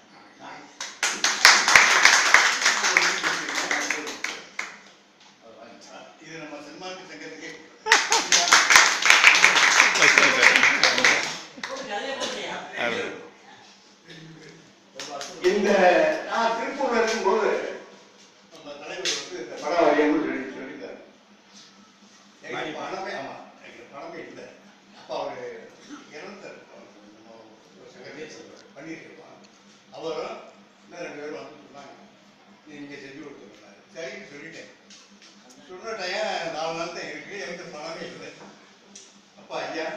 Speaker 4: இது நம்ம சன்மார்க்க சங்கத்துக்கு இந்த நான் திருப்பூர்ல இருக்கும்போது நம்ம தலைவர் வந்து இந்த படம் வரையணும்னு சொல்லி சொல்லிட்டாரு. எனக்கு பணமே ஆமா எனக்கு பணமே இல்லை. அப்ப அவரு இறந்தார், பண்ணியிருப்பான். அவரும் இன்னும் ரெண்டு பேரும் வந்து சொன்னாங்க, நீங்க செஞ்சு கொடுத்துருந்தாரு. சரின்னு சொல்லிட்டேன். சொல்ற டைம் நாலு நாள் தான் இருக்கு, எந்த பணமே இல்லை. அப்பா ஐயா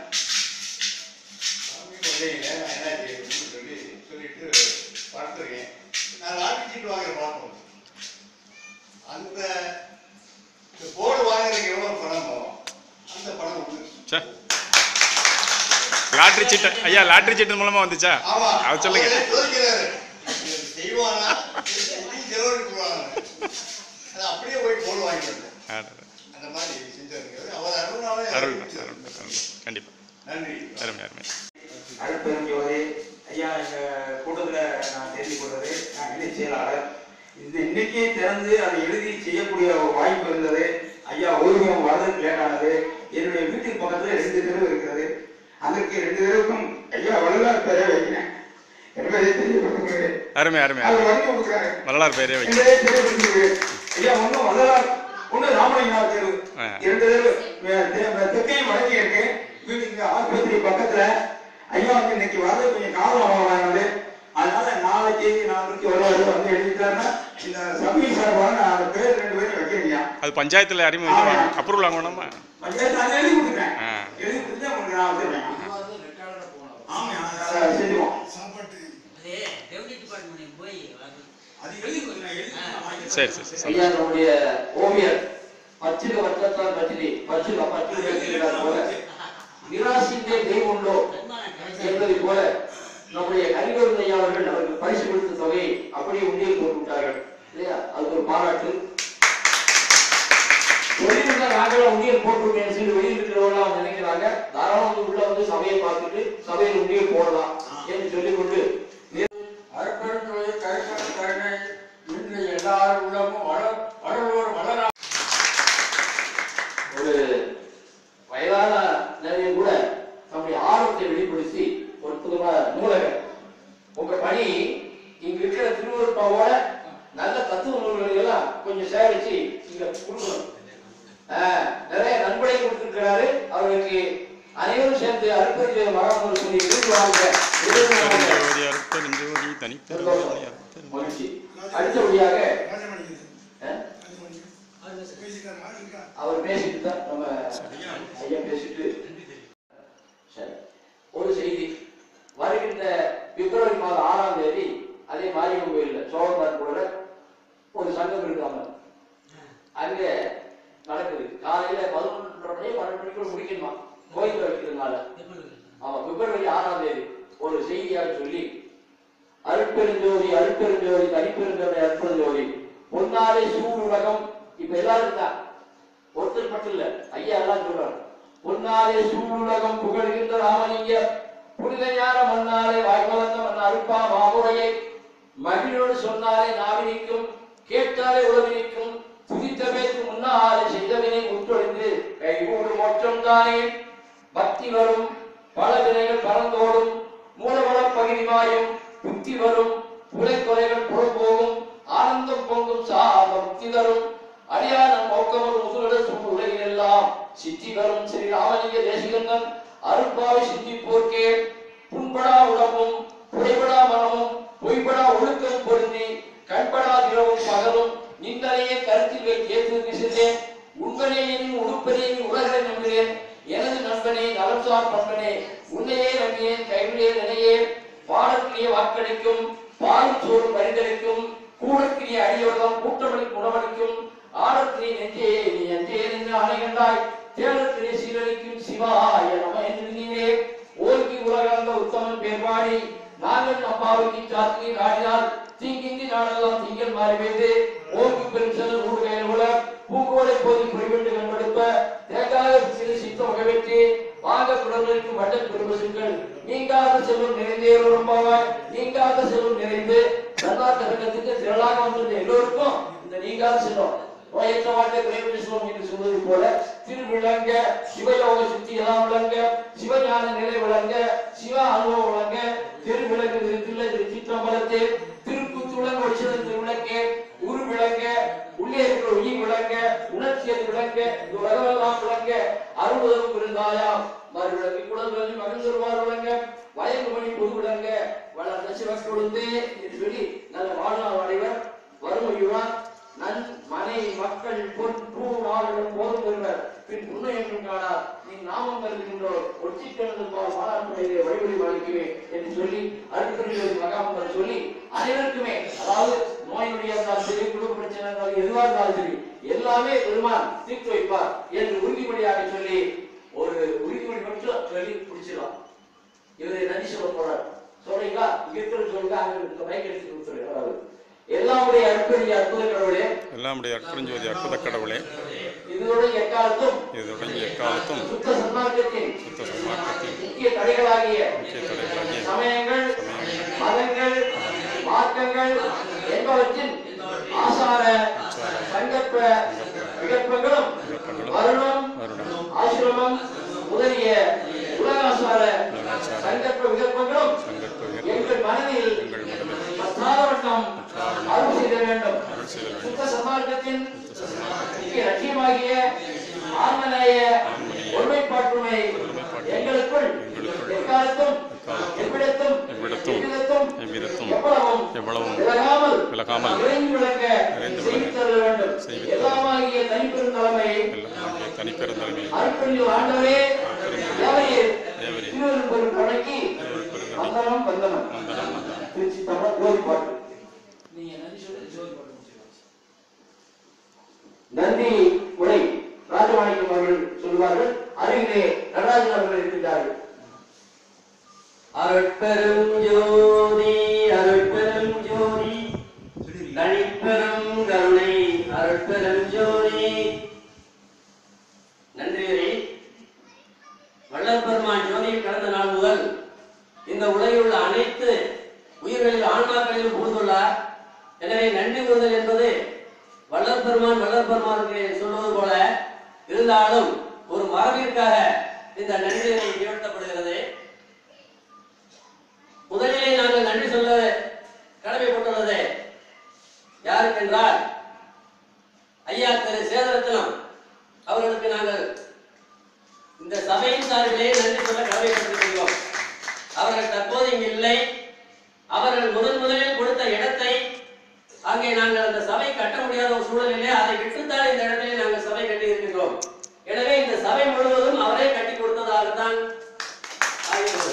Speaker 4: பணமே இல்லை, நான் என்ன செய்யணும்னு சொல்லி சொல்லிட்டு பார்த்துருக்கேன். நான் லாட்டரி சீட்டு வாங்குற பழக்கம். அந்த போர்டு வாங்குறதுக்கு எவ்வளவு பணம் போகும், அந்த பணம் வந்து
Speaker 6: லாட்டரி சீட்டு ஐயா லாட்டரி சீட்டு மூலமா வந்துச்சா?
Speaker 4: ஆமா
Speaker 6: அது சொல்லுங்க.
Speaker 4: செய்வானா
Speaker 5: செலவழி போடுவாங்க, அது அப்படியே போய் போல் வாங்கிட்டு அந்த மாதிரி செஞ்சிருக்கிறது அவர் அருணாவே.
Speaker 6: கண்டிப்பா
Speaker 5: நன்றி.
Speaker 6: அருமை அருமை.
Speaker 8: அருட்பெருஞ்சோதி ஐயா, எங்க கூட்டத்துல நான் தெரிந்து கொள்வது, நான் இணை செயலாளர். இந்த இன்னைக்கு திறந்து அதை எழுதி செய்யக்கூடிய ஒரு வாய்ப்பு இருந்தது. ஐயா ஓய்வூதியம் வர்றதுக்கு லேட்டானது. என்னுடைய வீட்டுக்கு பக்கத்துல ரெண்டு தெருவு இருக்கிறது. அதற்கு ரெண்டு தெருவுக்கும் ஐயா வள்ளலார் பேரை வைக்கிறேன்.
Speaker 6: அருமை அருமை. வள்ளலார் பேரே வைக்கிறேன்.
Speaker 8: ஐயா ஒன்னும் வள்ளலார், ஒண்ணு ராமலிங்கனார் தெரு, இரண்டு தெரு தெற்கையும் வடக்கே இருக்கு. வீட்டுக்கு ஆஸ்பத்திரி பக்கத்துல. ஐயா வந்து இன்னைக்கு வர்றது கொஞ்சம் காரணம் ஆகாது. அதனால நாளைக்கு நாளைக்கு வருவாரு வந்து எழுதிட்டாருன்னா இந்த சபையின் சார்பாக நான் அந்த பேர் ரெண்டு பேரும் வைக்கிறேன்.
Speaker 6: அது பஞ்சாயத்துல அறிமுகம் அப்ரூவல் வாங்கணுமா?
Speaker 8: பஞ்சாயத்து அதை எழுதி கொடுத்துருக்கேன். எழுதி கொடுத்து உங்களுக்கு நான் வச்சிருக்கேன். செஞ்சுவோம்.
Speaker 6: சரி சரி சரி.
Speaker 2: ஐயா நம்முடைய ஓவியர் பச்சுக வட்டத்தால் பச்சிலி பச்சுக பச்சு வைக்கிறார் போல நிராசிந்தே தெய்வமுண்டோ என்பதை போல நம்முடைய கரிகோவிந்த் ஐயா அவர்கள் அவருக்கு பரிசு கொடுத்த தொகையை அப்படியே உண்டியில் போட்டு விட்டார்கள் இல்லையா? அதுக்கு ஒரு பாராட்டு. தொழில்நுட்ப நாங்களும் உண்டியல் போட்டுருக்கேன் சொல்லி வெளியில் இருக்கிறவங்களாம் நினைக்கிறாங்க. தாராளம் உள்ள வந்து சபையை பார்த்துட்டு சபையில் உண்டியல் போடலாம் என்று சொல்லிக் கொண்டு
Speaker 3: அருட்பெருஞ்சோதி கரிசன கருணை இன்று எல்லாரும் உள்ளமும் வளர் வளர்வோர் வளரா.
Speaker 2: ஒரு வயதான நிலையில் கூட நம்முடைய ஆர்வத்தை வெளிப்படுத்தி ஒரு புதுமான நூலகர். உங்க பணி இங்க இருக்கிற திருவருப்பாவோட நல்ல தத்துவ நூல்களை எல்லாம் கொஞ்சம் சேகரிச்சு இங்க கொடுக்கணும். நிறைய நண்பரை கொடுத்திருக்கிறாரு. அவருக்கு அனைவரும் சேர்ந்து அருட்பெருஞ்சோதி மகாமூர் சொல்லி விருது வாங்க மகிழ்ச்சி. அடுத்தபடியாக அவர் பேசிட்டு தான் நம்ம ஐயா பேசிட்டு சரி. ஒரு செய்தி வருகின்ற பிப்ரவரி மாதம் ஆறாம் தேதி அதே மாரியம்மன் கோயில்ல சோழபான் கூட ஒரு சங்கம் இருக்காங்க. அங்க நடக்குது. காலையில பதினொன்றரை மணி பன்னெண்டு மணிக்குள்ள முடிக்கணுமா கோயில் வைக்கிறதுனால. ஆமா, பிப்ரவரி ஆறாம் தேதி ஒரு செய்தியாக சொல்லி அருட்பெருஞ்சோதி அருட்பெருஞ்சோதி தனிப்பெருஞ்சோதி அருட்பெருஞ்சோதி பொன்னாலே சூழ் உலகம். இப்ப எல்லாரும் தான் ஒருத்தர் மட்டும் இல்ல, ஐயா எல்லாம் சொல்றாங்க. பொன்னாலே சூழ் உலகம் புகழ்கின்ற ராமலிங்க புனித ஞான மன்னாலே வாய்மலர்ந்த மன்ன அருப்பா மாமுறையை மகிழோடு சொன்னாலே நாவினிக்கும் கேட்டாலே உலகினிக்கும் துதித்தமைக்கு முன்னாலே செய்தவினை முற்றொழிந்து கைகூடு மோற்றம் தானே. பக்தி வரும் பல வினைகள் பறந்தோடும் மூலவளம் பகிரிமாயும் புத்தி வரும் புலைக்குறைகள் புறப்போகும் ஆனந்தம் பொங்கும் சாத முக்தி தரும் அடியான மோக்கமும் முதுகட சூழ் உலகில் எல்லாம் சித்தி வரும் ஸ்ரீ ராமலிங்க தேசிகந்தன் அருட்பாவை சிந்திப்போர்க்கே புண்படா உடம்பும் புடைபடா மனமும் பொய்படா ஒழுக்கம் பொருந்தி கண்படா இரவும் பகலும் நின்றனையே கருத்தில் வைத்து ஏற்றுக்கு சென்றேன். உண்பனே என் உடுப்பனே உலகளை நம்புகிறேன். எனது நண்பனே நலம்சார் பண்பனே உன்னையே நம்பியேன் கைவிடே நினையே. பாடற்கிரிய வாக்களிக்கும் பாலும் சோறும் பரிந்தளிக்கும் கூடற்கிரிய அடியோகம் கூட்டமளிக்கும் உணவளிக்கும் ஆடற்கிரிய நெஞ்சே நீ நெஞ்சே நின்று அணைகண்டாய் தேடற்கிரிய சீரழிக்கும் சிவாய நம என்று நீரே. ஓங்கி உலகந்த உத்தமன் பேர்பாடி நாங்கள் அம்மாவுக்கு சாத்தினி நாடினால் தீங்கின்றி நாடெல்லாம் திங்கள் மாறி வைத்து ஓங்கி பெருசல் ஊடுகையில் உல பூங்கோடை போதி குறிவிட்டு கண்படுப்ப தேங்காய சிறு சித்த வகைவெற்றி வாங்க குடலுக்கு வண்டல் பெருமசுக்கள் நீங்காத செல்வம் நிறைந்தே ரொம்பவாய் நீங்காத செல்வம் நிறைந்து சர்வார்த்த சங்கத்துக்கு திரளாக வந்திருந்த எல்லோருக்கும் இந்த நீங்காத செல்வம் நோயற்ற வாழ்க்கை குறைவு செல்வம் என்று சொல்வது போல திருவிளங்க சிவயோக சுத்தி எல்லாம் விளங்க சிவஞான நிலை விளங்க சிவ அனுபவம் விளங்க திருவிளங்கு திருத்தில்லை திருச்சிற்றம்பலத்தே திருக்குத்துடன் ஒடிச்சதன் திருவிளக்கே உரு விளங்க உள்ளே இருக்கிற உயிர் விளங்க உணர்ச்சியது விளங்க இந்த உலகமெல்லாம் விளங்க அறுபதும் இருந்தாயாம் மறுவிளக்கு குடல் விளங்கி மகிழ்ந்துருவார் விளங்க வயது மணி பொது விளங்க வளர்ந்த சிவக்கொழுந்து என்று சொல்லி நல்ல வாழ்நாள் அடைவர் வறுமையுடன் நன் மனை மக்கள் பொற்பூ நாளிடம் போதும் பெறுவர் பின் உண்மை என்றும் காணார் நீ நாமம் கருதுகின்றோர் ஒற்றிக்கொண்டிருப்பால் மாநாட்டுடைய வழிபடி வாழ்க்கையே என்று சொல்லி அருட்பெருஞ்சோதி மகாமந்தர் சொல்லி அனைவருக்குமே, அதாவது நோயுடைய இருந்தாலும் சரி குடும்ப பிரச்சனை இருந்தாலும் எதுவாக இருந்தாலும் சரி எல்லாமே பெருமான் தீர்த்து வைப்பார் என்று உறுதிமொழியாக சொல்லி ஒரு உறுதிமொழி மட்டும் சொல்லி பிடிச்சிடலாம். இவரை நன்றி சொல்ல போறார். சொல்றீங்களா? இங்க இருக்கிற சொல்லுங்க, அங்க மைக் எடுத்து கொடுத்துரு. எல்லாமுடைய அற்புதம் அற்புத கடவுளே,
Speaker 6: எல்லாமுடைய அற்புதஞ்சோதி அற்புத கடவுளே,
Speaker 2: இதுடன் எக்காலத்தும்
Speaker 6: இதுடன் எக்காலத்தும்
Speaker 2: சுத்த சன்மார்க்கத்தின்
Speaker 6: சுத்த சன்மார்க்கத்தின்
Speaker 2: முக்கிய தடைகளாகிய
Speaker 6: முக்கிய தடைகளாகிய
Speaker 2: சமயங்கள்,
Speaker 6: சமயங்கள்,
Speaker 2: மதங்கள், மார்க்கங்கள் என்பவற்றின் ஆசார சங்கற்ப விகற்பங்களும் வருணம்,
Speaker 6: வருடம்,
Speaker 2: ஆசிரமம் முதலிய உலகாசார
Speaker 6: உலகாசார
Speaker 2: சங்கற்ப விகற்பங்களும்
Speaker 6: சங்கற்ப
Speaker 2: எங்கள் மனதில்
Speaker 6: எங்கள் மனதில்
Speaker 2: பத்தாவட்டம் அருள் செய்த வேண்டும்.
Speaker 6: அருள் செய்த வேண்டும்.
Speaker 2: சுத்த சன்மார்க்கத்தின்
Speaker 6: சுத்த சன்மார்க்கத்தின்
Speaker 2: முக்கிய லட்சியமாகிய ஆன்மநேய ஒருமைப்பாட்டுமை எங்களுக்குள் எக்காலத்தும் எவ்விடத்தும்
Speaker 6: எவ்விடத்தும்
Speaker 2: எவ்விதத்தும்
Speaker 6: எவ்விதத்தும்
Speaker 2: எவ்வளவும்
Speaker 6: எவ்வளவும்
Speaker 2: விலகாமல்
Speaker 6: விலகாமல்
Speaker 2: நிறைந்து விளக்க
Speaker 6: நிறைந்து
Speaker 2: செய்து
Speaker 6: விளங்க
Speaker 2: தர வேண்டும்.
Speaker 6: செய்து தர
Speaker 2: எல்லாமாகிய தனிப்பெரும் தலைமை
Speaker 6: எல்லாமாகிய தனிப்பெருந்தலைமை
Speaker 2: அருட்பெருஞ்சு ஆண்டவரே தேவரீர்
Speaker 6: தேவரே
Speaker 2: திருவருட்பெரும் கருணைக்கு
Speaker 6: திருவருட்பெருங்கருணை
Speaker 2: வந்தனம் வந்தனம்.
Speaker 6: வந்தனம் வந்தனம்.
Speaker 2: திருச்சி தமிழ் ஜோதி பாட்டு. நீங்க நன்றி சொல்லி ஜோதி பாட்டு முடிச்சுக்கலாம். நன்றி உரை ராஜமாணிக்கம் அவர்கள் சொல்வார்கள். அருகிலே நடராஜன் அவர்கள் இருக்கின்றார்கள்.
Speaker 9: அருட்பெரும் ஜோதி அருட்பெரும் ஜோதி தனிப்பெரும் கருணை அருட்பெரும் ஜோதி. நன்றி. வள்ளல் பெருமான் ஜோதியில் கடந்த நாள் முதல் இந்த உலகில் உள்ள அனைத்து உயிர்களில் ஆன்மாக்களிலும் புகுந்துள்ளார். எனவே நன்றி கூறுதல் என்பது வள்ளல் பெருமான் வள்ளல் பெருமானுக்கு சொல்வது போல இருந்தாலும் ஒரு மரபிற்காக இந்த நன்றியை நிகழ்த்தப்படுகிறது. முதலிலே நாங்கள் நன்றி சொல்ல கடமைப்பட்டுள்ளது யாருக்கென்றால் ஐயா திரு சேதரத்னம் அவர்களுக்கு நாங்கள் இந்த சபையின் சார்பிலே நன்றி சொல்ல கடமைப்பட்டிருக்கிறோம். அவர்கள் தற்போது இங்கு இல்லை. அவர்கள் முதன் முதலில் கொடுத்த இடத்தை அங்கே நாங்கள் அந்த சபை கட்ட முடியாத ஒரு சூழலிலே அதை விட்டுத்தான் இந்த இடத்திலே நாங்கள் சபை கட்டி இருக்கின்றோம். எனவே இந்த சபை முழுவதும் அவரே கட்டி கொடுத்ததாகத்தான் ஆகிறது.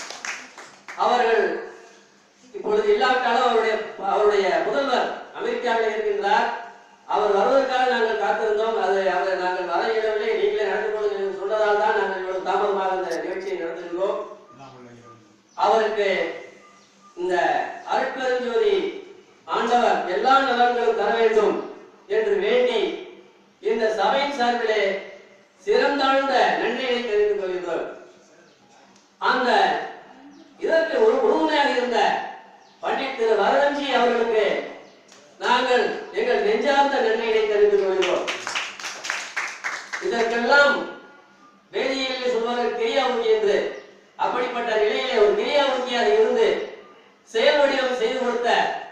Speaker 9: அவர்கள் இப்பொழுது இல்லாவிட்டாலும் அவருடைய அவருடைய முதல்வர் அமெரிக்காவில் இருக்கின்றார். அவர் வருவதற்காக நாங்கள் காத்திருந்தோம். அது அவரை நாங்கள் வர இயலவில்லை, நீங்களே நடந்து கொள்ளுங்கள் என்று சொன்னதால் தான் நாங்கள் இவ்வளவு தாமதமாக இந்த நிகழ்ச்சியை நடத்துகிறோம். அவருக்கு இந்த அருட்பெருஞ்சோதி ஆண்டவர் எல்லா நலன்களும் தர வேண்டும் என்று வேண்டி இந்த சபையின் சார்பிலே சிறந்தாழ்ந்த நன்றியை தெரிவித்துக் கொள்கிறோம். அந்த இதற்கு ஒரு உறுதுணையாக இருந்த பண்டிட் திரு வரதஞ்சி அவர்களுக்கு நாங்கள் எங்கள் நெஞ்சார்ந்த நன்றியை தெரிவித்துக் கொள்கிறோம். இதற்கெல்லாம் வேதியியலில் சொல்வார்கள் கிரியாவுக்கி என்று. அப்படிப்பட்ட நிலையிலே ஒரு கிரியாவுக்கியாக இருந்து செயல் வடிவம் செய்து கொடுத்த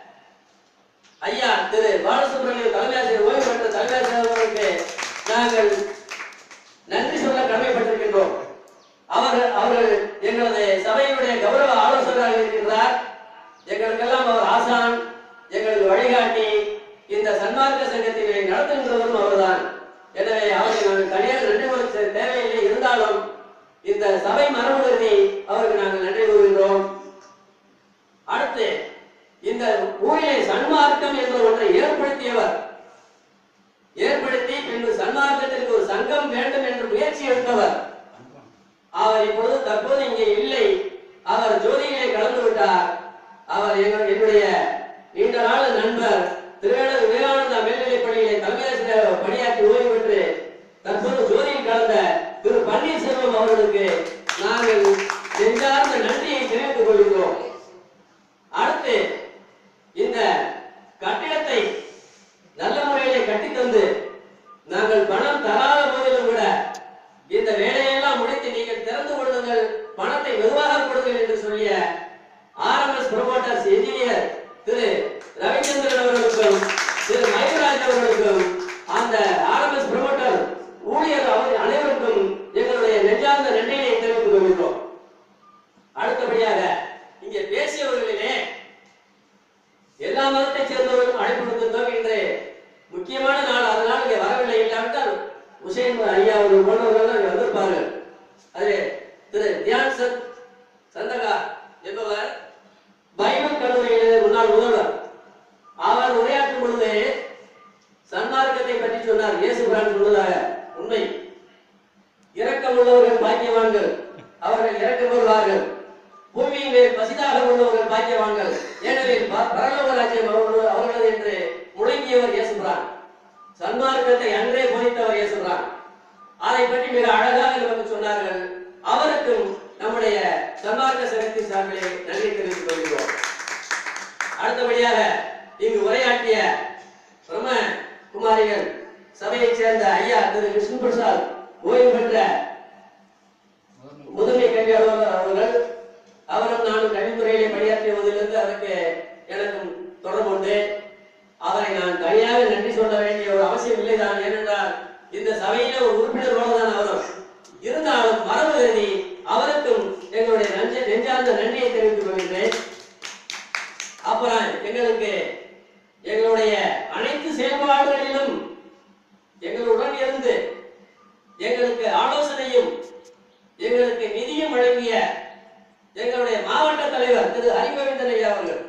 Speaker 9: ஐயா திரு பாலசுப்ரமணியம் தலைமையாசிரியர் ஓய்வு பெற்ற தலைமையாசிரியர் அவர்களுக்கு நாங்கள் நன்றி சொல்ல கடமைப்பட்டிருக்கின்றோம். அவர்கள் அவர்கள் எங்களது சபையினுடைய கௌரவ ஆலோசகராக இருக்கின்றார். எங்களுக்கெல்லாம் அவர் ஆசான், எங்களுக்கு வழிகாட்டி, இந்த சன்மார்க்க சங்கத்தினை நடத்துகின்றவரும் அவர்தான். எனவே அவருக்கு நாங்கள் தனியாக நன்றி கூற தேவையில்லை. இருந்தாலும் இந்த சபை மரபு கருதி அவருக்கு நாங்கள் நன்றி கூறுகின்றோம். அடுத்து இந்த ஊரிலே சன்மார்க்கம் என்ற ஒன்றை ஏற்படுத்தியவர், ஏற்படுத்தி பின்பு சன்மார்க்கத்திற்கு ஒரு சங்கம் வேண்டும் என்று முயற்சி எடுத்தவர் அவர் இப்பொழுது தற்போது இங்கே இல்லை. அவர் ஜோதியிலே கலந்து விட்டார். அவர் என்னுடைய நீண்ட நாள் நண்பர் திருவேடர் விவேகானந்தா மேல்நிலைப் பள்ளியிலே தலைமையாசிரியர் பணியாற்றி ஓய்வு பெற்று தற்போது ஜோதியில் கலந்த திரு பன்னீர்செல்வம் அவர்களுக்கு நாங்கள் நெஞ்சார்ந்த நன்றியை தெரிவித்துக் கொள்கிறோம். அடுத்து இந்த கட்டிடத்தை நல்ல முறையிலே கட்டித்தந்து நாங்கள் பணம் தராத போதிலும் கூட இந்த வேலையெல்லாம் முடித்து நீங்கள் திறந்து கொள்ளுங்கள், பணத்தை மெதுவாக கொடுங்கள் என்று சொல்லிய ஆர்எம்எஸ் ப்ரமோட்டர்ஸ் என்ஜினியர் திரு ரவிச்சந்திரன் அவர்களுக்கும் திரு மயூராஜ் அவர்களுக்கும் அந்த ஆர்எம்எஸ் ப்ரமோட்டர் ஊழியர் அனைவருக்கும் எங்களுடைய நெஞ்சார்ந்த நன்றியை தெரிவித்துக் கொள்கிறோம். அடுத்தபடியாக இங்கே பேசியவர்களிலே எல்லா மதத்தை சேர்ந்தவர்களும் அழைப்பு கொடுத்திருந்தோம். இன்று முக்கியமான நாள், அதனால் இங்கே வரவில்லை. இல்லாவிட்டால் உசேன் ஐயா அவர்கள் போன்றவர்கள் வந்திருப்பார்கள். அது திரு தியான் சந்த் சந்தகா என்பவர் பைபிள் கல்லூரியிலே முன்னாள் முதல்வர். அவர் உரையாற்றும் பொழுது சன்மார்க்கத்தை பற்றி சொன்னார். இயேசு பிரான் சொன்னதாக உண்மை. இரக்கம் உள்ளவர்கள் பாக்கியவான்கள், அவர்கள் இரக்கம் கொள்வார்கள். பூமியின் மேல் பசிதாக உள்ளவர்கள் பாக்கியவான்கள், ஏனெனில் பரலோக ராஜ்யம் அவர்களது என்று முழங்கியவர் இயேசுபிரான். சன்மார்க்கத்தை அன்றே போதித்தவர் இயேசுபிரான். அதை பற்றி மிக அழகாக நமக்கு சொன்னார்கள். அவருக்கும் நம்முடைய சன்மார்க்க சங்கத்தின் சார்பிலே நன்றி தெரிவித்துக் கொள்கிறோம். அடுத்தபடியாக இங்கு உரையாற்றிய பிரம்ம குமாரிகள் சபையைச் சேர்ந்த ஐயா திரு விஷ்ணு பிரசாத் ஓய்வு பெற்ற முதன்மை கல்வி அலுவலர் அவர்கள், அவரும் நானும் கல்வித்துறையிலே பணியாற்றியதிலிருந்து அவருக்கு எனக்கும் தொடர்பு உண்டு. அவரை நான் தனியாக நன்றி சொல்ல வேண்டிய ஒரு அவசியம் இல்லைதான். ஏனென்றால் இந்த சபையில ஒரு உறுப்பினரோடு தான் அவரும் இருந்தாலும் மரபு கருதி அவருக்கும் எங்களுடைய நஞ்ச நெஞ்சார்ந்த நன்றியை தெரிவித்துக் கொள்கின்றேன். அப்புறம் எங்களுக்கு எங்களுடைய அனைத்து செயல்பாடுகளிலும் எங்களுடன் இருந்து எங்களுக்கு ஆலோசனையும் எங்களுக்கு நிதியும் வழங்கிய எங்களுடைய மாவட்ட தலைவர் திரு ஹரிகோவிந்தன் ஐயா அவர்கள்,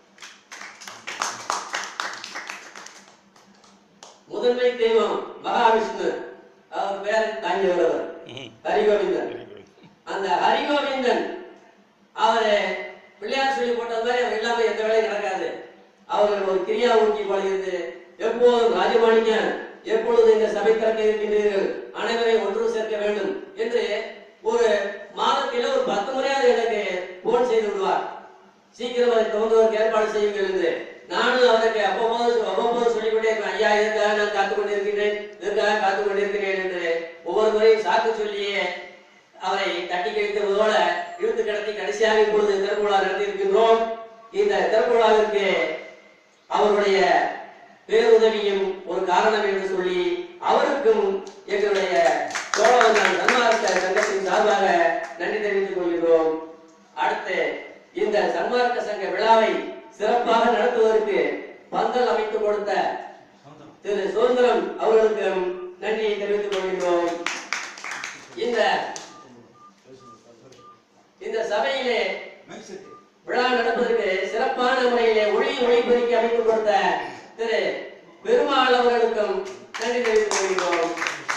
Speaker 9: முதன்மை தெய்வம் மகாவிஷ்ணு அவர் பேரை தாங்கி வருவர் ஹரிகோவிந்தன். அந்த ஹரிகோவிந்தன் அவரை பிள்ளையார் சொல்லி போட்டது மாதிரி அவர் இல்லாம எந்த வேலையும் நடக்காது. அவர்கள் ஒரு கிரியா ஊக்கி பழகிறது. எப்போதும் ராஜமாணிக்கம் எப்பொழுது இந்த சபை திறக்க இருக்கின்றீர்கள், அனைவரையும் ஒன்று சேர்க்க வேண்டும் என்று ஒரு மாதத்தில ஒரு பத்து முறையாவது எனக்கு போன் செய்து விடுவார். சீக்கிரம் அதை துவங்குவதற்கு ஏற்பாடு செய்யுங்கள் என்று. நானும் அவருக்கு அவ்வப்போது அவ்வப்போது சொல்லிக்கொண்டே இருக்கேன், ஐயா இதற்காக நான் காத்துக் கொண்டிருக்கிறேன், இதற்காக காத்துக் கொண்டிருக்கிறேன் என்று ஒவ்வொரு முறையும் சாக்கு சொல்லியே அவரை தட்டி கழித்ததோட இழுத்து கிடத்தி கடைசியாக இப்பொழுது திறப்பு விழா நடத்தி இருக்கின்றோம். இந்த திறப்பு விழாவிற்கு அவருடைய பேருதவியும் ஒரு காரணம் என்று சொல்லி அவருக்கும் எங்களுடைய சோழவந்தான் சன்மார்க்க சங்கத்தின் சார்பாக நன்றி தெரிவித்துக் கொள்கிறோம். அடுத்து இந்த சன்மார்க்க சங்க விழாவை சிறப்பாக நடத்துவதற்கு பந்தல் அமைத்து கொடுத்த திரு சுதந்திரம் அவர்களுக்கும் நன்றியை தெரிவித்துக் கொள்கிறோம். இந்த இந்த சபையிலே விழா நடப்பதற்கு சிறப்பான முறையிலே ஒளி ஒளிபெருக்கி அமைத்து கொடுத்த திரு பெருமாள் அவர்களுக்கும் நன்றி தெரிவித்துக் கொள்கிறோம்.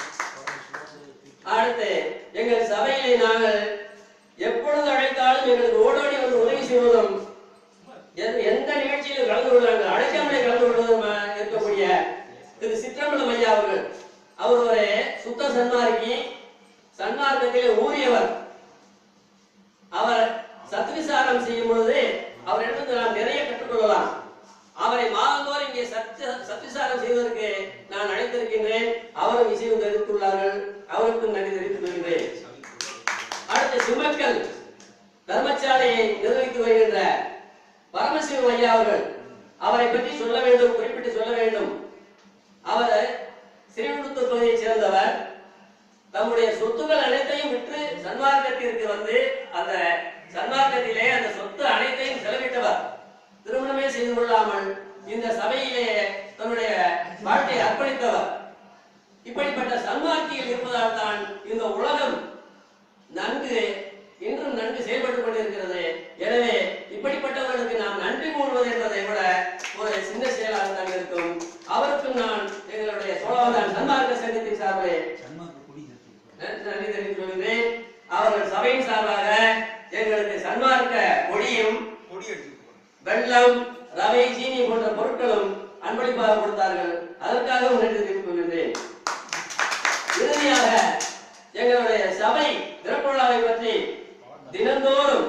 Speaker 9: அடுத்து எங்கள் சபையிலே நாங்கள் எப்பொழுது அழைத்தாலும் எங்களுக்கு ஓடோடி வந்து உதவி செய்வதும் எந்த நிகழ்ச்சியிலும் கலந்து கொள்வார்கள் அழைக்காமலே கலந்து கொள்வதும் இருக்கக்கூடிய திரு சிற்றம்பலம் ஐயா அவர்கள். அவர் ஒரு சுத்த சன்மார்க்கி, சன்மார்க்கத்திலே ஊறியவர். அவர் சத்விசாரம் செய்யும் பொழுது அவரிடமிருந்து நாம் நிறைய கற்றுக்கொள்ளலாம். அவரை மாதந்தோறும் இங்கே சத்ய சத்விசாரம் செய்வதற்கு நான் அழைத்திருக்கின்றேன். அவரும் இசைவு தெரிவித்துள்ளார்கள். அவருக்கும் நன்றி தெரிவித்துக் கொள்கிறேன். அடுத்து சிம்மக்கல் தர்மசாலையை நிர்வகித்து வருகின்ற பரமசிவம் ஐயா அவர்கள், அவரை பற்றி சொல்ல வேண்டும், குறிப்பிட்டு சொல்ல வேண்டும். அவர் ஸ்ரீவில்லிபுத்தூர் பகுதியைச் சேர்ந்தவர். தம்முடைய சொத்துக்கள் அனைத்தையும் விற்று சன்மார்க்கத்திற்கு வந்து அந்த சன்மார்க்கத்திலே அந்த சொத்து அனைத்தையும் செலவிட்டவர். திருமணமே செய்து கொள்ளாமல் இந்த சபையிலே தன்னுடைய வாழ்க்கையை அர்ப்பணித்தவர். இப்படிப்பட்ட சன்மார்க்கியில் இருப்பதால் தான் இந்த உலகம் நன்கு இன்றும் நன்கு செயல்பட்டுக் கொண்டிருக்கிறது. எனவே இப்படிப்பட்டவர்களுக்கு நாம் நன்றி கூறுவது என்பதை விட ஒரு சின்ன செயலாக தான் இருக்கும். அவருக்கும் நான் எங்களுடைய சோழவந்தான் சன்மார்க்க சங்கத்தின் சார்பிலே நன்றி தெரிவித்துக் கொள்கிறேன். அவர்கள் சபையின் சார்பாக எங்களுக்கு சன்மார்க்க கொடியும் வெள்ளம், ரவை, சீனி போன்ற பொருட்களும் அன்பளிப்பாக கொடுத்தார்கள். அதற்காகவும் நன்றி தெரிவித்துக் கொள்கிறேன். இறுதியாக எங்களுடைய சபை திறப்பு விழாவை பற்றி தினந்தோறும்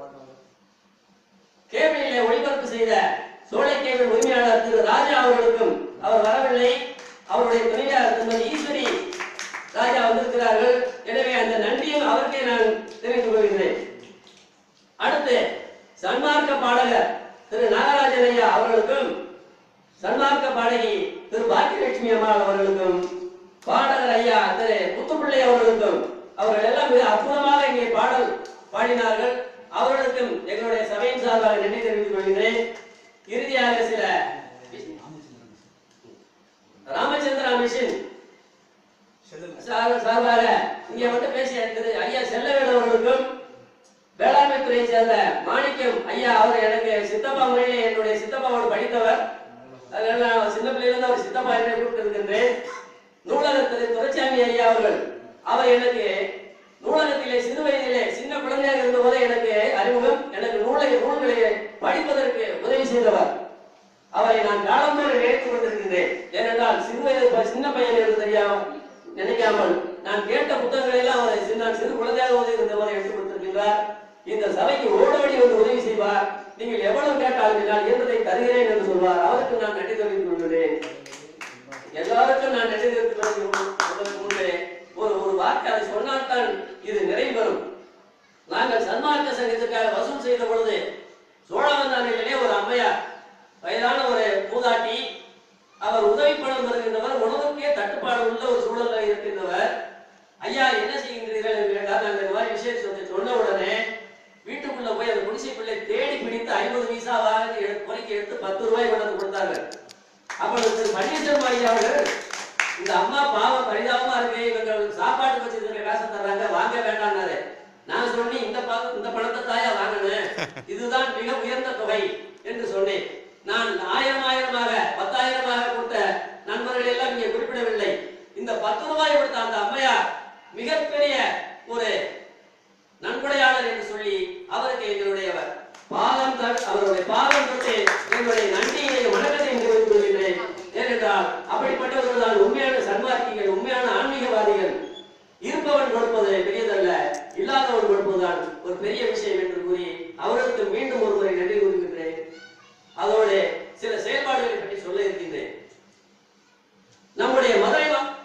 Speaker 9: கேபிளிலே ஒளிபரப்பு செய்த சோலை கேபிள் உரிமையாளர் திரு ராஜா அவர்களுக்கும், அவர் வரவில்லை, அவருடைய துணைவியார் திருமதி ஈஸ்வரி ராஜா வந்திருக்கிறார்கள். எனவே அந்த நன்றியும் அவருக்கே நான் தெரிவித்துக் கொள்கிறேன். அடுத்து சன்மார்க்க பாடகர் திரு நாகராஜன் ஐயா அவர்களுக்கும், சன்மார்க்க பாடகி திரு பாக்கியலட்சுமி அம்மாள் அவர்களுக்கும், பாடகர் ஐயா திரு முத்துப்பிள்ளை அவர்களுக்கும், அவர்கள் எல்லாம் மிக அற்புதமாக இங்கே பாடல் பாடினார்கள். அவர்களுக்கும் எங்களுடைய சபையின் சார்பாக நன்றி தெரிவித்துக் கொள்கிறேன். இறுதியாக சில ராமச்சந்திரா மிஷன் சார்பாக இங்கே வந்து பேசிய திரு ஐயா செல்லவேல் அவர்களுக்கும், வேளாண்மை துறையை சேர்ந்த மாணிக்கம் ஐயா, அவர் எனக்கு சித்தப்பா முறையிலே என்னுடைய சித்தப்பாவோடு படித்தவர். அதனால சின்ன பிள்ளையிலிருந்து அவர் சித்தப்பா என்று கூப்பிட்டு இருக்கின்றேன். நூலகர் திரு துரைசாமி ஐயா அவர்கள், அவர் எனக்கு நூலகத்திலே சிறு வயதிலே சின்ன குழந்தையாக இருந்த போதே எனக்கு அறிமுகம். இந்த சபைக்கு ஓடோடி வந்து உதவி செய்வார். நீங்கள் எவ்வளவு கேட்டாலும் நான் இயன்றதை தருகிறேன் என்று சொல்வார். அவருக்கு நான் நன்றி தெரிவித்துக் கொள்கிறேன். எல்லாருக்கும் நான் நன்றி தெரிவித்துக் முன்பே ஒரு ஒரு வார்த்தை அதை சொன்னால்தான் இது நிறைவேறும். நாங்கள் சன்மார்க்க சங்கத்துக்காக வசூல் செய்த பொழுது சோழவந்தானிலே ஒரு அம்மையார், வயதான ஒரு மூதாட்டி, அவர் உதவி பணம் வருகின்றவர், உணவுக்கே தட்டுப்பாடு உள்ள ஒரு சூழலில் இருக்கின்றவர். ஐயா என்ன செய்கின்றீர்கள் என்று கேட்டால், நாங்கள் இந்த மாதிரி விஷயத்தை சொன்ன உடனே வீட்டுக்குள்ள போய் அந்த குடிசைக்குள்ளே தேடி பிடித்து ஐம்பது பைசாவாக பொறுக்கி எடுத்து பத்து ரூபாய் கொண்டு கொடுத்தாங்க. அப்பொழுது பன்னீர்செல்வம் ஐயா அவர்கள், இந்த அம்மா பாவம் பரிதாபமா இருக்கு, இவங்க சாப்பாட்டு வச்சிருக்கிற காசை தர்றாங்க, வாங்க வேண்டாம்னாரு. நான் சொன்னேன், இந்த இந்த பணத்தை தாயா வாங்கணும், இதுதான் மிக உயர்ந்த தொகை என்று சொன்னேன். நான் ஆயிரம் ஆயிரமாக பத்தாயிரமாக கொடுத்த நண்பர்கள் எல்லாம் இங்கே குறிப்பிடவில்லை. இந்த பத்து ரூபாய் கொடுத்த அந்த அம்மையார் மிகப்பெரிய ஒரு நன்கொடையாளர் என்று சொல்லி அவருக்கு எங்களுடைய பாதம் அவருடைய பாதம் தொட்டு எங்களுடைய நன்றியை வணக்கத்தை தெரிவித்துக் கொள்கிறேன். ஏனென்றால் அப்படிப்பட்டவர்கள் தான் உண்மையான சன்மார்க்கிகள், உண்மையான ஆன்மீகவாதிகள். இருப்பவன் கொடுப்பது பெரியதல்ல, இல்லாதவன் கொடுப்பதுதான் ஒரு பெரிய விஷயம் என்று கூறி அவர்களுக்கு மீண்டும் ஒரு முறை நன்றி கூறுகின்றேன். அதோடு சில செயல்பாடுகளை பற்றி சொல்ல இருக்கின்றேன். நம்முடைய மதுரை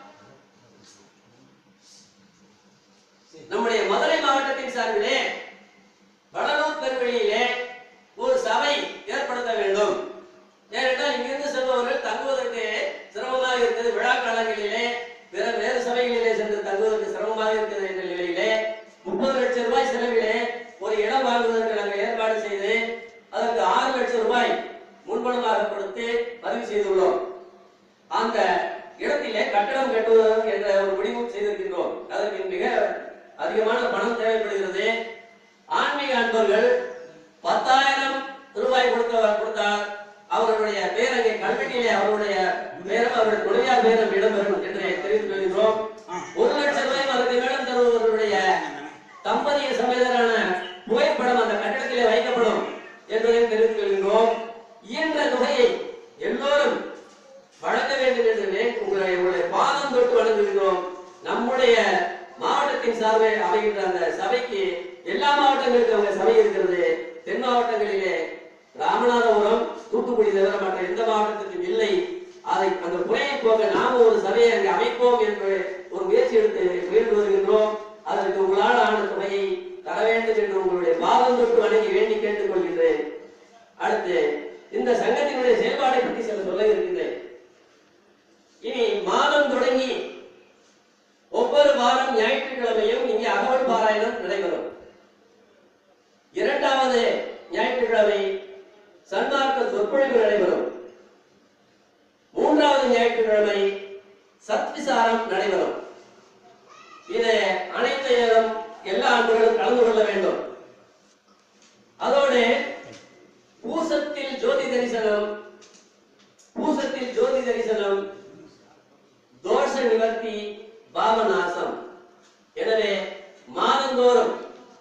Speaker 9: நம்முடைய மதுரை மாவட்டத்தின் சார்பிலே வடலூர் பெருவெளியிலே ஒரு சபை ஏற்படுத்த வேண்டும். ஏனென்றால் இங்கிருந்து செல்பவர்கள் தங்குவதற்கு சிரமமாக இருக்கிறது. விழா காலங்களிலே வேற வேறு சபைகளிலே சென்று தங்குவதற்கு சிரமமாக இருக்கிறது என்ற நிலையிலே முப்பது லட்சம் ரூபாய் செலவிலே ஒரு இடம் வாங்குவதற்கு நாங்கள் ஏற்பாடு செய்து அதற்கு ஆறு லட்சம் ரூபாய் முன்பணமாக கொடுத்து பதிவு செய்துள்ளோம். அந்த இடத்திலே கட்டடம் கட்டுவதற்கு என்ற ஒரு முடிவு செய்திருக்கின்றோம். அதற்கு மிக அதிகமான பணம் தேவைப்படுகிறது. ஆன்மீக அன்பர்கள் பத்தாயிரம் ரூபாய் கொடுத்த கொடுத்தார் அவர்களுடைய பேர் அங்கே கல்வெட்டிலே அவருடைய பேரும் அவருடைய துணையார் பேரும் இடம்பெறும் என்று தெரிவித்துக் கொள்கிறோம். ஒரு லட்சம் ரூபாய் அதற்கு மேலும் தருபவர்களுடைய தம்பதிய சமேதரான புகைப்படம் அந்த கட்டடத்திலே வைக்கப்படும் என்பதை தெரிவித்துக் கொள்கிறோம். இயன்ற தொகையை எல்லோரும் வழங்க வேண்டும் என்று உங்களுடைய பாதம் தொட்டு வழங்குகிறோம். நம்முடைய மாவட்டத்தின் சார்பில் அமைகின்ற அந்த சபைக்கு எல்லா மாவட்டங்களுக்கும் அவங்க சபை இருக்கிறது. தென் மாவட்டங்களிலே ராமநாதபுரம், தூத்துக்குடி தவிர மற்ற எந்த மாவட்டத்திற்கும் இல்லை. அதை அந்த குறையை போக நாம ஒரு சபையை அங்கே அமைப்போம் என்று ஒரு முயற்சி எடுத்து முயன்று வருகின்றோம். அதற்கு உங்களால் ஆன தொகையை தர வேண்டும் என்று உங்களுடைய பாதம் தொட்டு வணங்கி வேண்டி கேட்டுக் கொள்கின்றேன். அடுத்து இந்த சங்கத்தினுடைய செயல்பாடை பற்றி சில சொல்ல இருக்கின்றேன். இனி மாதம் தொடங்கி ஒவ்வொரு வாரம் ஞாயிற்றுக்கிழமையும் இங்கே அகவல் பாராயணம் நடைபெறும். இரண்டாவது ஞாயிற்றுக்கிழமை சன்மார்க்க சொற்பொழிவு நடைபெறும். மூன்றாவது ஞாயிற்றுக்கிழமை சத்விசாரம் நடைபெறும். இதை அனைத்தையும் எல்லா அன்பர்களும் கலந்து கொள்ள வேண்டும். அதோடு பூசத்தில் ஜோதி தரிசனம், பூசத்தில் ஜோதி தரிசனம், தோஷ நிவர்த்தி, பாவநாசம். எனவே மாதந்தோறும்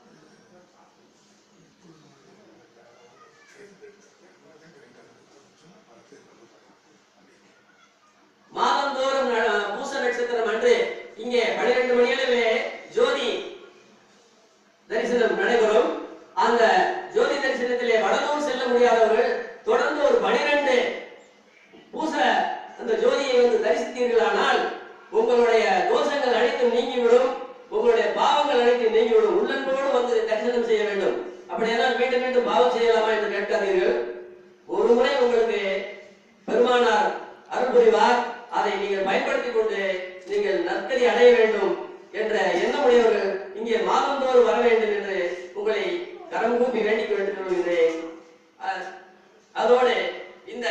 Speaker 9: மாதந்தோறும் பூச நட்சத்திரம் அன்று இங்கே பனிரெண்டு மணியளவே ஜோதி தரிசனம் நடைபெறும். அந்த ஜோதி தரிசனத்திலே வடலூர் செல்ல முடியாதவர்கள் தொடர்ந்து ஒரு பனிரெண்டு பூச அந்த ஜோதியை வந்து தரிசித்தீர்களானால் உங்களுடைய தோஷங்கள் அனைத்தும் நீங்கிவிடும், உங்களுடைய பாவங்கள் அனைத்தும் நீங்கிவிடும். உள்ளன்போடு வந்து தரிசனம் செய்ய வேண்டும். அப்படியானால் மீண்டும் மீண்டும் பாவம் செய்யலாமா என்று கேட்காதீர்கள். ஒரு முறை உங்களுக்கு பெருமானார் அருள் புரிவார். அதை நீங்கள் பயன்படுத்திக் கொண்டு நீங்கள் நற்கதி அடைய வேண்டும் என்ற எண்ணமுடையவர்கள் இங்கே மாதந்தோறும் வர வேண்டும் என்று உங்களை கரம் கூப்பி வேண்டிக் வேண்டிக் கொள்கிறேன். அதோடு இந்த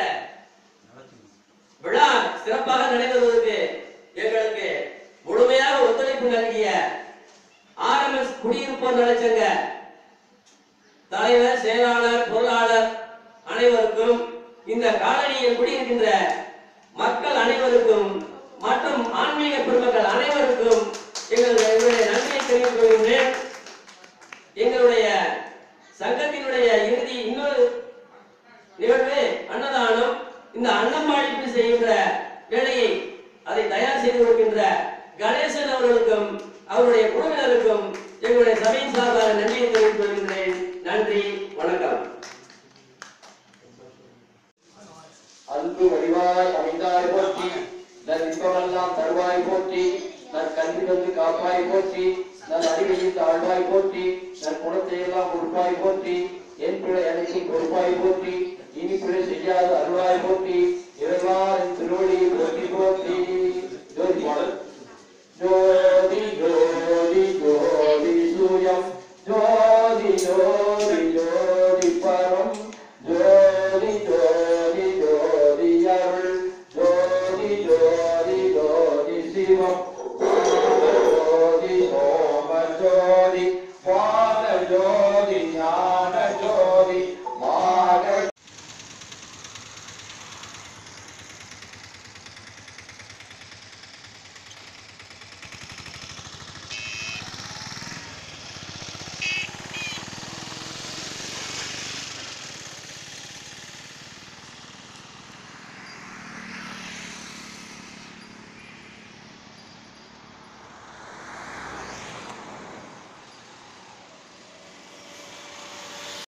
Speaker 9: விழா சிறப்பாக நடைபெறுவதற்கு எங்களுக்கு முழுமையாக ஒத்துழைப்பு நல்கிய ஆர் எம் எஸ் குடியிருப்போர் நலச்சங்க தலைவர், செயலாளர், பொருளாளர் அனைவருக்கும், இந்த காலனியில் குடியிருக்கின்ற மக்கள் அனைவருக்கும் மற்றும் ஆன்மீக பெருமக்கள் அனைவருக்கும் எங்களுடைய நன்றியை தெரிவித்துக் கொள்கின்றேன். எங்களுடைய சங்கத்தினுடைய இறுதி இன்னொரு நிகழ்வு அன்னதானம். இந்த அன்னமாளிப்பு செய்கின்ற வேலையை அதை தயார் செய்து கொடுக்கின்ற கணேசன் அவர்களுக்கும் அவருடைய குழுவினருக்கும் எங்களுடைய சபையின் சார்பாக நன்றியை தெரிவித்துக் கொள்கின்றேன்.
Speaker 2: நல்வழியில் தாழ்வாய் போற்றி நற்குணத்தை எல்லாம் பொறுப்பாய் போற்றி என் பிழை அனைத்தும் பொறுப்பாய் போற்றி இனி பிழை செய்யாத அருளாய் போற்றி இறைவாரின் திருவடியை போற்றி போற்றி ஜோதி பாடல் ஜோதி ஜோதி ஜோதி சூயம் ஜோதி ஜோதி ஜோதி பரம் ஜோதி ஜோதி ஜோதி அருள் ஜோதி ஜோதி ஜோதி சிவம் ஜோதி சோம ஜோதி